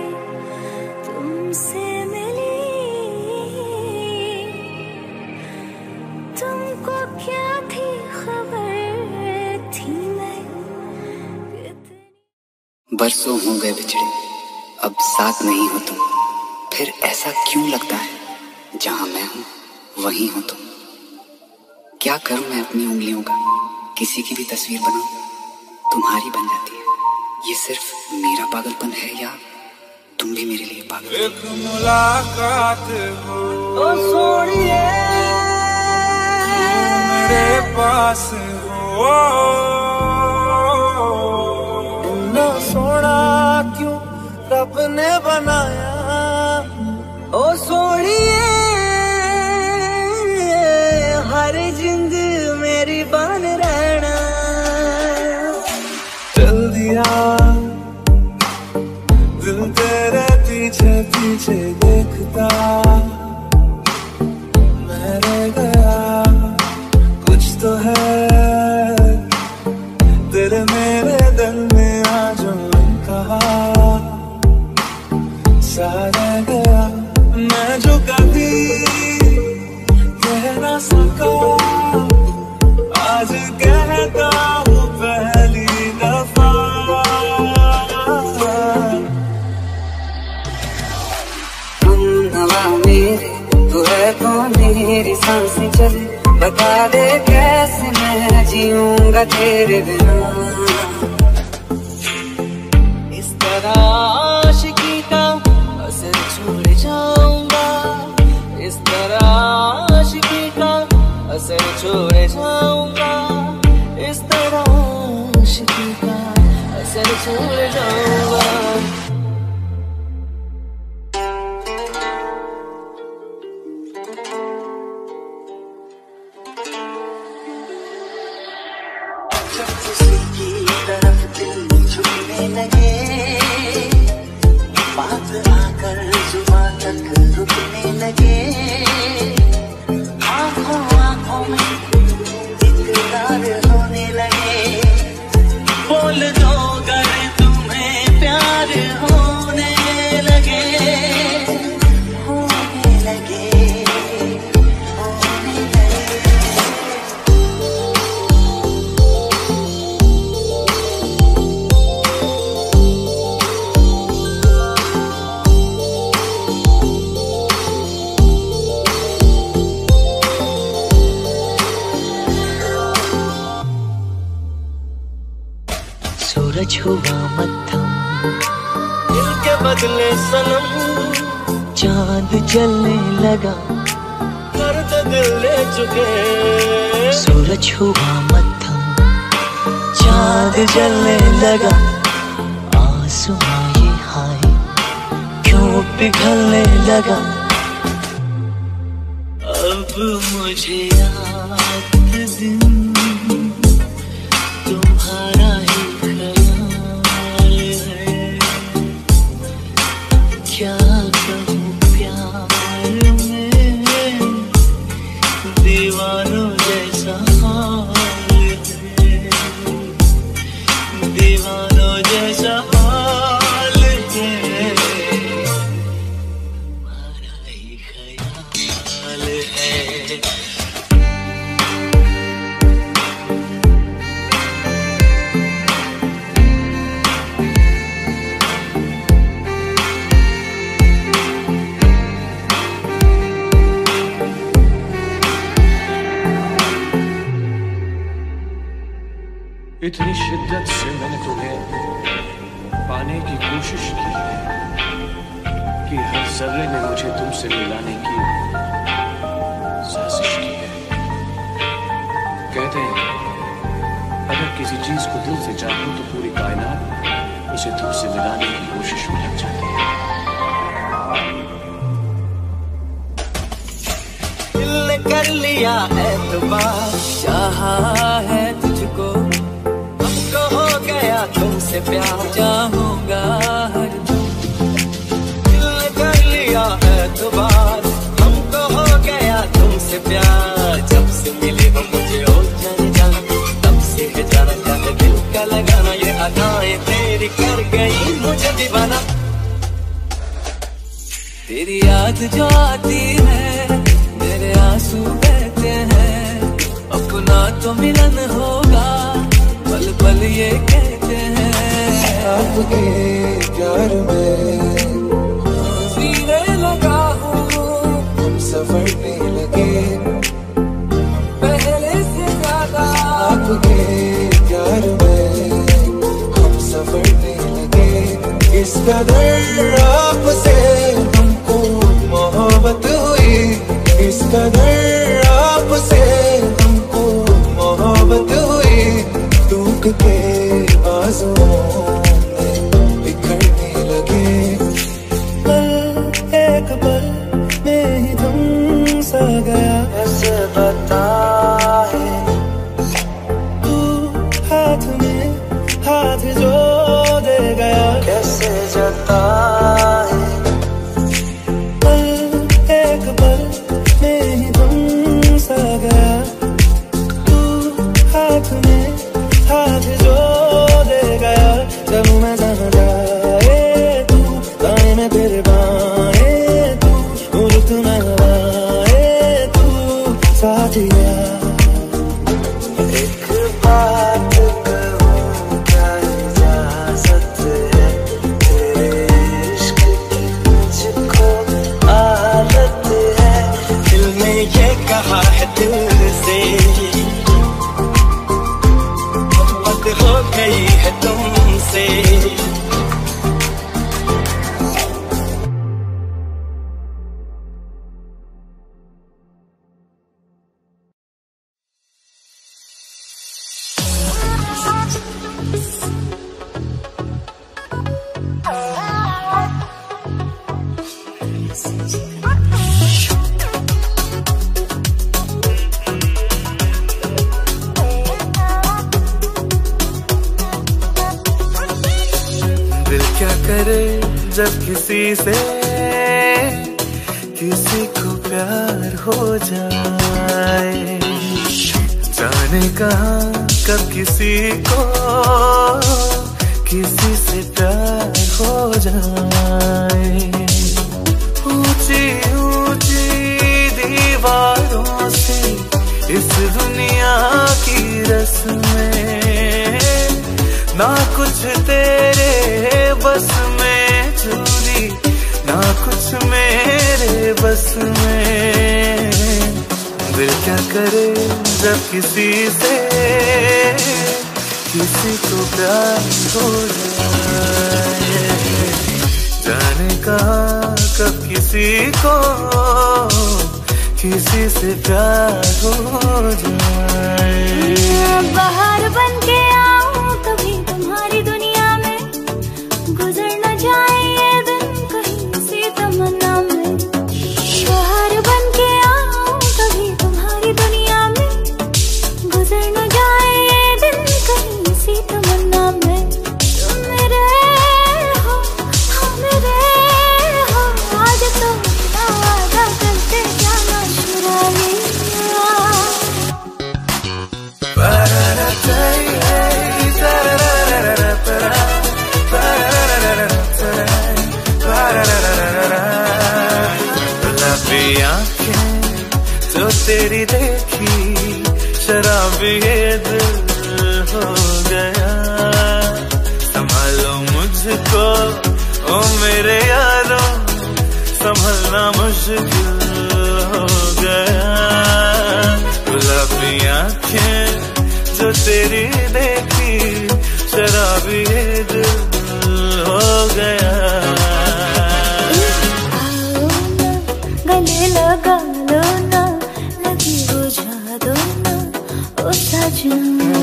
तुमसे मिली, तुमको क्या थी खबर, थी मैं कितनी। बरसों हो गए बिछड़े, अब साथ नहीं हो तुम, फिर ऐसा क्यों लगता है, जहां मैं हूं वहीं हो तुम। क्या करूं मैं अपनी उंगलियों का, किसी की भी तस्वीर बनाऊं तुम्हारी बन जाती है। ये सिर्फ मेरा पागलपन है या तुम भी मेरे लिए पागल? एक मुलाकात हो ओ सोनिए, मेरे पास हो, इतना सोना क्यों रब ने बनाया। ओ सोनिए, हर जिंद मेरी बन रहना। चल दिया दिल तेरे पीछे पीछे देखता, मैं रह गया कुछ तो है तेरे मेरे दिल में आज कहा सा रह गया। मैं जो कभी कह ना सका आज कहता हूँ पहली दफा। हम हवा मेरे, तू है कौन मेरी सांसें चले, बता दे कैसे मैं मैं जीऊंगा तेरे बिना। इस तरह आशिकी का असर छोड़ जाऊंगा, इस तरह आशिकी का असर छोड़ जाऊंगा, इस तरह आशिकी का असर छोड़ जाऊंगा। सूरज हुआ मध्यम, दिल के बदले सनम, चांद जलने लगा, दर्द दिल ले चुके। सूरज हुआ मध्यम, चांद जलने लगा, आसमां ये हाय क्यों पिघलने लगा। अब मुझे याद दिन तुम्हारा ही ख्याल है, क्या कहूँ प्यार में दीवानों जैसा हाल है, दीवानों जैसा हाल है, तुम्हारा ही ख्याल है। इतनी शिद्दत से मैंने तुम्हें पाने की कोशिश की है कि हर जर्रे ने मुझे तुमसे मिलाने की साजिश की है। कहते हैं अगर किसी चीज को दिल से चाहो तो पूरी कायनात उसे तुमसे मिलाने की कोशिश में लग जाती है। दिल ने कर लिया एतबार, चाहा है तुझको, हो गया तुमसे प्यार, चाहूंगा हरदम। दिल ने कर लिया एतबार, हमको हो गया तुमसे प्यार, जब से मिले हो मुझे हो जाने जाना, तब से है जाना जाना दिल का लगाना, ये अदाएं तेरी कर गई मुझे दीवाना। तेरी याद जो आती है मेरे आंसू बहते हैं, अपना तो मिलन होगा पल पल ये कहते हैं। आपके प्यार में जीने लगा हूँ, हम सफरने लगे पहले से ज्यादा। आपके प्यार में हम सफरने लगे, इस कदर आपसे हमको मोहब्बत हुई, इस कदर आपसे हमको मोहब्बत हुई। टूट के बाजुओं में बिखरने लगे, पल एक पल में ही तुम सा गया। ऐसे बताए तू हाथ में हाथ जो दे गया, कैसे जताए पल एक पल में ही तुम सा गया। तू हाथ में हाथ जो दे गया, जब मैं जहाँ जाए तू, दाएं में तेरे बाएं तू, रुत में हवाएं तू, साथिया। एक बात कहूँ क्या इजाजत है, तेरे इश्क की मुझको आदत है। दिल ने ये कहा है दिल से करे जब किसी से किसी को प्यार हो जाए, जाने कहाँ कब किसी को किसी से प्यार हो जाए। ऊंची ऊंची दीवारों से इस दुनिया की रस्में, ना कुछ तेरे बस में चूरी, ना कुछ मेरे बस में। दिल क्या करे जब किसी से किसी को प्यार हो जाए, जाने कहाँ कब किसी को किसी से प्यार हो जाए। बाहर बन के आऊं कभी तुम्हारी दुनिया में, गुजर न जाए ये दिन कहीं सी तमन्ना में। बाहर बन के आऊं कभी तुम्हारी दुनिया में, गुजर न जाए ये दिन कहीं सी तमन्ना में। तुम मेरे हो, हाँ मेरे हो, आज तो ना वादा करते जाना चुरा लिया। गुलाबी आँखें जो तेरी देखी, शराबी ये दिल हो गया। संभालो मुझको ओ मेरे यारों, संभलना मुश्किल हो गया। गुलाबी आँखें जो तेरी देखी, शराबी ये दिल हो गया। गले लगा लो ना, लगी बुझा दो ना ओ सजना।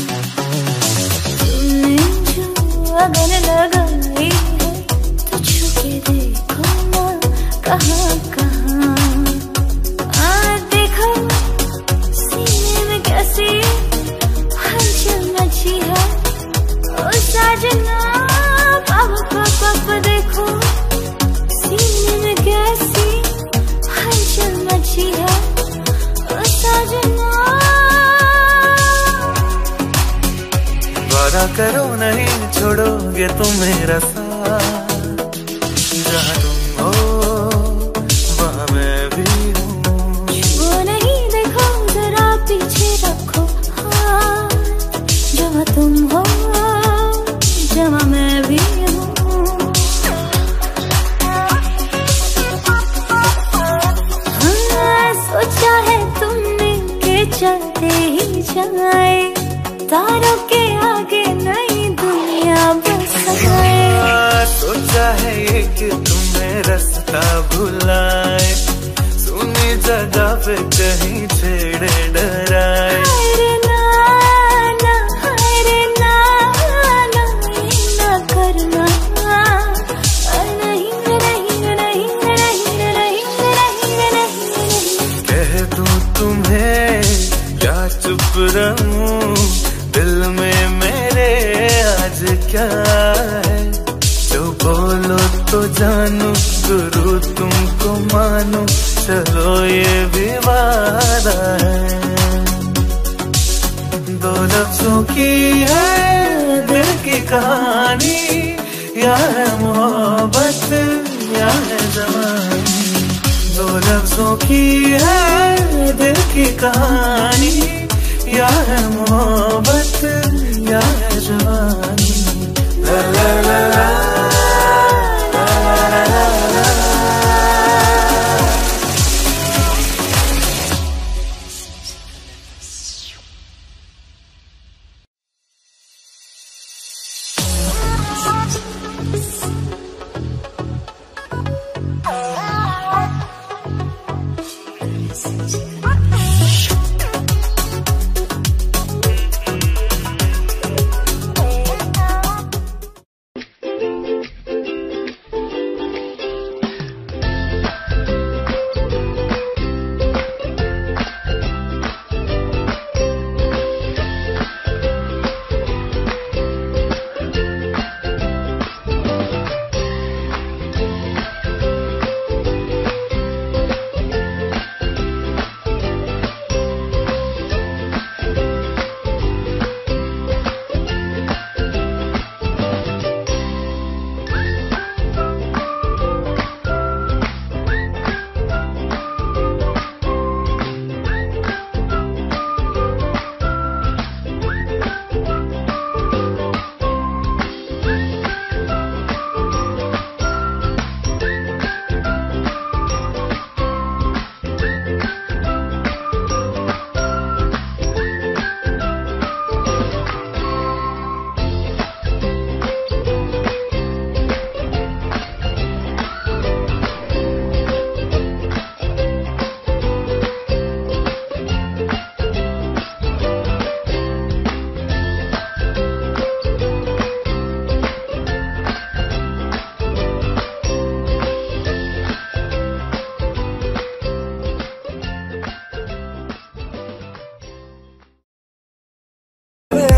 तुमने जो अगर लगाई है तो छुके देखो ना कहाँ कहाँ। आ देखो सीने में कैसी हलचल मची है ओ सजना। पाप पाप देखो सीने में कैसी हलचल मची है ओ सजना। वादा करो नहीं छोड़ोगे तुम मेरा साथ, जहाँ तुम हो वहाँ मैं भी हूँ। वो नहीं देखो जरा पीछे रखो हाथ, जहाँ तुम हो जहाँ मैं भी हूँ। हाँ, सोचा है तुमने के चलते ही जाए, तारों के आगे नई दुनिया बसाए। सोचा है ये कि तुम्हें रास्ता भुलाए, सुनी जगह पे कहीं छेड़े डराए। हाय ना ना, हाय ना ना, ये ना करना। नहीं नहीं नहीं नहीं नहीं नहीं नहीं। कह दूं तुम्हें या चुप रहूं, दिल में मेरे आज क्या है। जो बोलो तो जानू, गुरु तुमको मानू, चलो ये भी वादा है। दो लफ्जों की है दिल की कहानी, या है मोहब्बत या है जवानी। दो लफ्जों की है दिल की कहानी, या है मोहब्बत या है जवानी। ला ला ला ला ला ला ला ला।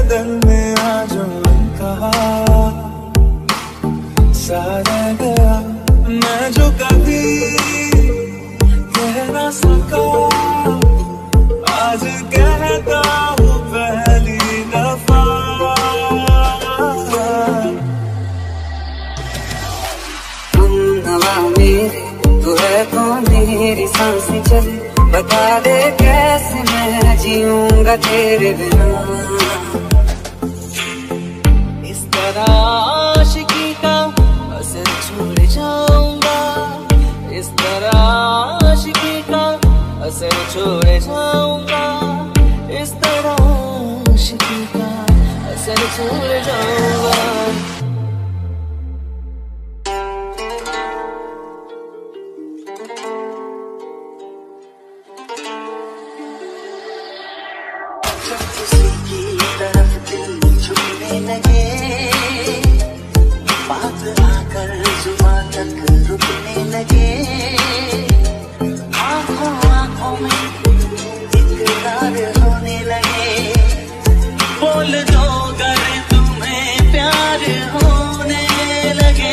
दिल में आज कहा सा रह गया मैं जो कभी कह ना सका आज कहता हूँ पहली दफा। हम हवा मेरे तू है कौन मेरी सांसें चले बता दे कैसे मैं जीऊंगा तेरे बिना। इस तरह आशिकी का असर छोड़ जाऊंगा इस तरह आशिकी का असर छोड़ जाऊंगा इस तरह आशिकी का असर छोड़ जाऊंगा। बात आकर जुबां तक रुकने लगे आँखों आँखों में इकरार होने लगे बोल दो अगर तुम्हें प्यार होने लगे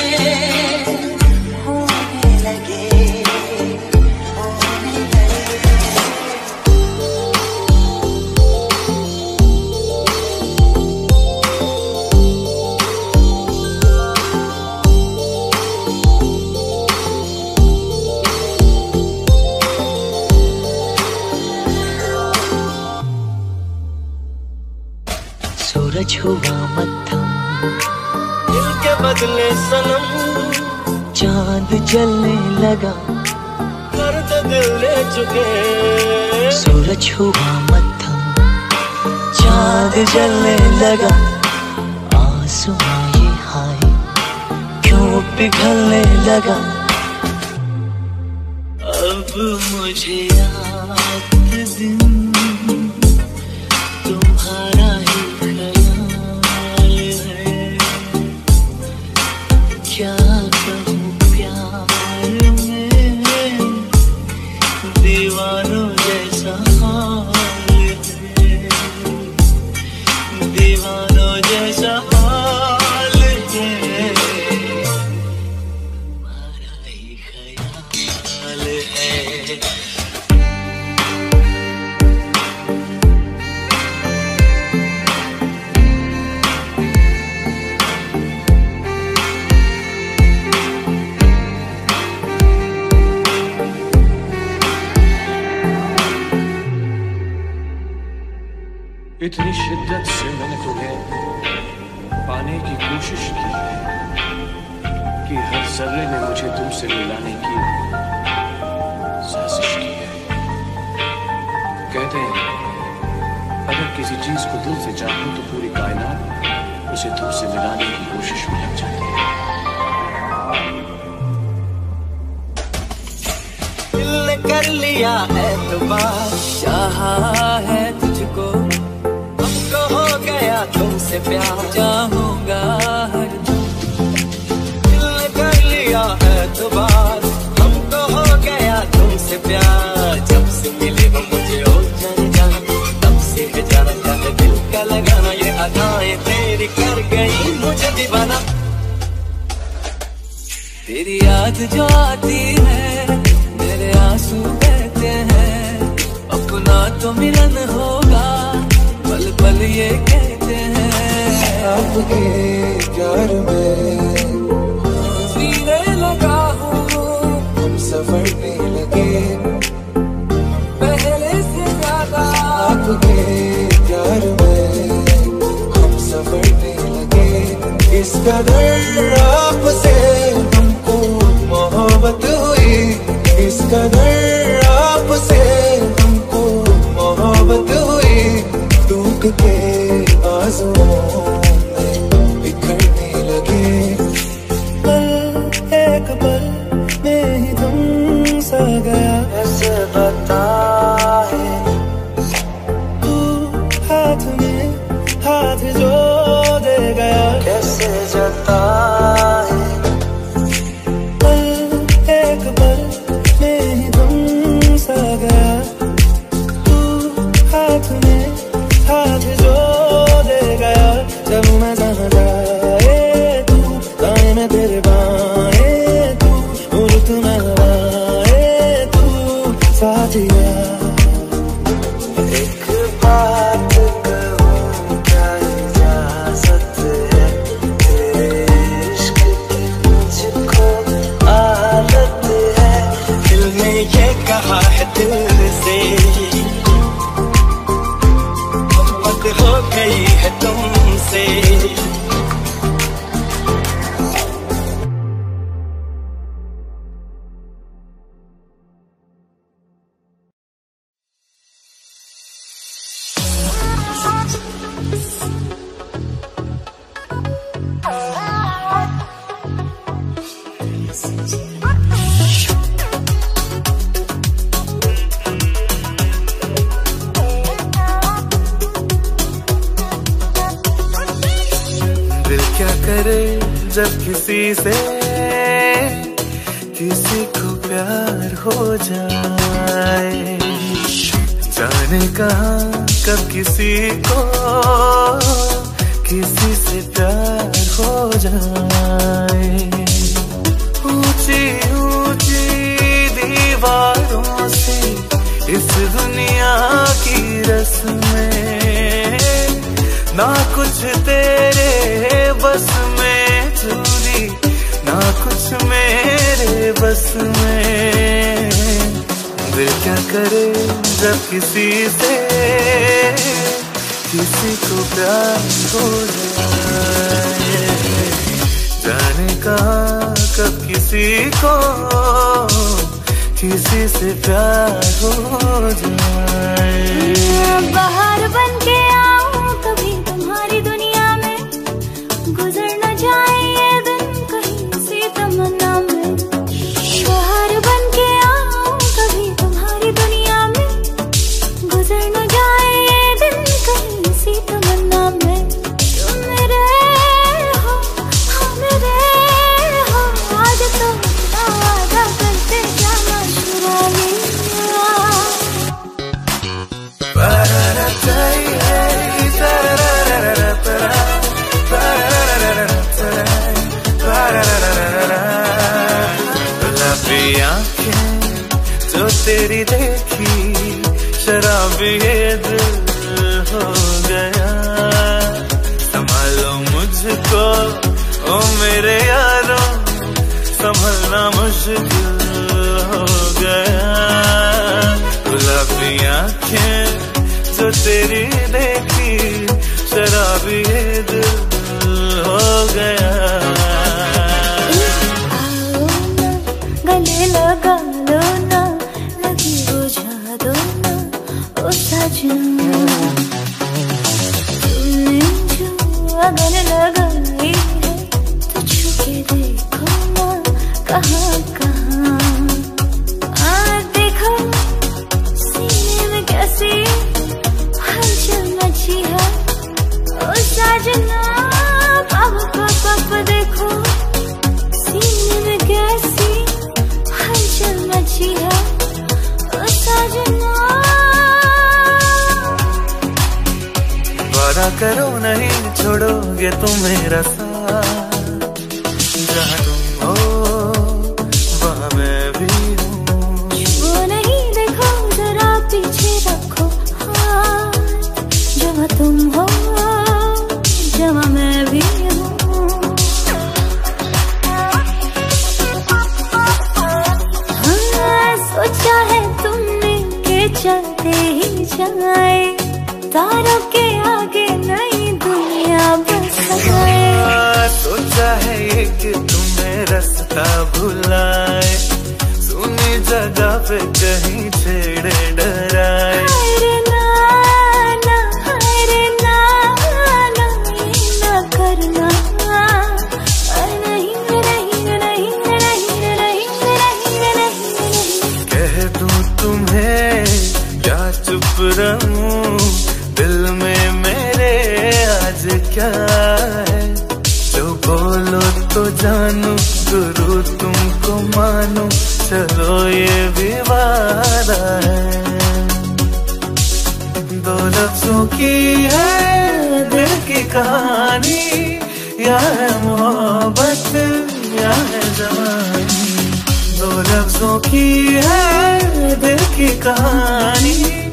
होने लगे होने लगे। सूरज हुआ मत्थम दिल के बदले सनम चांद जलने लगा दर्द दिल ले चुके। सूरज हुआ मत्थम चांद जलने लगा आसमां ये हाय क्यों पिघलने लगा। अब मुझे याद दिन तुम्हारा ही क्या कहूँ प्यार में दीवानों जैसा हाल है दीवानों जैसा हाल है तुम्हारा ही ख्याल है। इतनी शिद्दत से मैंने तुम्हें पाने की कोशिश की है कि हर जर्रे ने मुझे तुमसे मिलाने की साजिश की है। कहते हैं अगर किसी चीज को दिल से चाहो तो पूरी कायनात उसे तुमसे मिलाने की कोशिश में लग जाती है। दिल ने कर लिया एतबार चाहा है तुझको तुमसे प्यार चाहूंगा हर दिल ने कर लिया एतबार हमको हो गया तुमसे प्यार जब से मिले वो मुझे हो जान जान तब से है जाना चाहे दिल का लगाना ये अदाएं तेरी कर गई मुझे दीवाना। तेरी याद जो आती है मेरे आंसू बहते हैं अपना तो मिलन होगा पल पल ये कहते हैं आपके प्यार में जीने लगा हूँ हम सफर में लगे पहले से ज्यादा आपके प्यार में हम सफर में लगे इस कदर आपसे हमको मोहब्बत हुई इस कदर आपसे हमको मोहब्बत हुई टूट के आंसुओं में बिखरने लगे पल एक पल में ही तुम सा गया ऐसे बताए तू हाथ में हाथ जो दे गया कैसे जताए पल एक पल में ही तुम सा गया तू हाथ में हाथ जो दे गया क्या करे जब किसी से किसी को प्यार हो जाए, जाने कहाँ कब किसी को किसी से प्यार हो जाए। ऊंची ऊंची दीवारों से इस दुनिया की रस्में, ना कुछ तेरे बस में चूरी, ना कुछ मेरे बस में। दिल क्या करे जब किसी से किसी को प्यार हो जाए, जाने कहाँ कब किसी को किसी से प्यार हो जाए। बाहर बन के आऊं कभी तुम्हारी दुनिया में, गुजर न जाए ये दिन कहीं सी तमन्ना में। बाहर बन के आऊं कभी तुम्हारी दुनिया में, गुजर न जाए ये दिन कहीं सी तमन्ना में। तुम मेरे हो, हाँ मेरे हो, आज तो वादा करते जाना शुरानी। गुलाबी आंखें जो तेरी देखी, शराबी ये दिल हो गया। संभालो मुझको ओ मेरे यारों, संभलना मुश्किल हो गया। गुलाबी आंखें जो तेरी देखी, शराबी ये दिल हो गया। गले लगा लो ना, लगी बुझा दो ना ओ सजना। तुमने जो अगन लगाई है तो छू के देखो ना कहाँ कहाँ। आ देखो सीने में कैसी हलचल मची है ओ सजना। पाप पाप पाप देखो सीने में कैसी हलचल मची है ओ सजना। वादा करो नहीं छोड़ोगे तुम मेरा साथ, जहाँ तुम हो वहाँ मैं भी हूँ। वो नहीं देखो जरा पीछे रखो हाथ, जहाँ तुम हो जहाँ मैं भी हूँ। हाँ सोचा है तुमने के चलते ही जाए, तारों के आगे नई दुनिया बसाए। सोचा है ये कि तुम्हें रास्ता भुलाए, सुनी जगह पे कहीं छेड़े डराए। हाय ना ना, हाय ना ना, ये ना करना। नहीं नहीं नहीं नहीं नहीं नहीं नहीं। कह दूं तुम्हें क्या चुप रहूं, दिल में मेरे आज क्या है। जो बोलो तो जानू, गुरु तुमको मानो, चलो ये भी वादा है। दो लफ्जों की है दिल की कहानी, या है मोहब्बत या है जवानी। दो लफ्जों की है दिल की कहानी,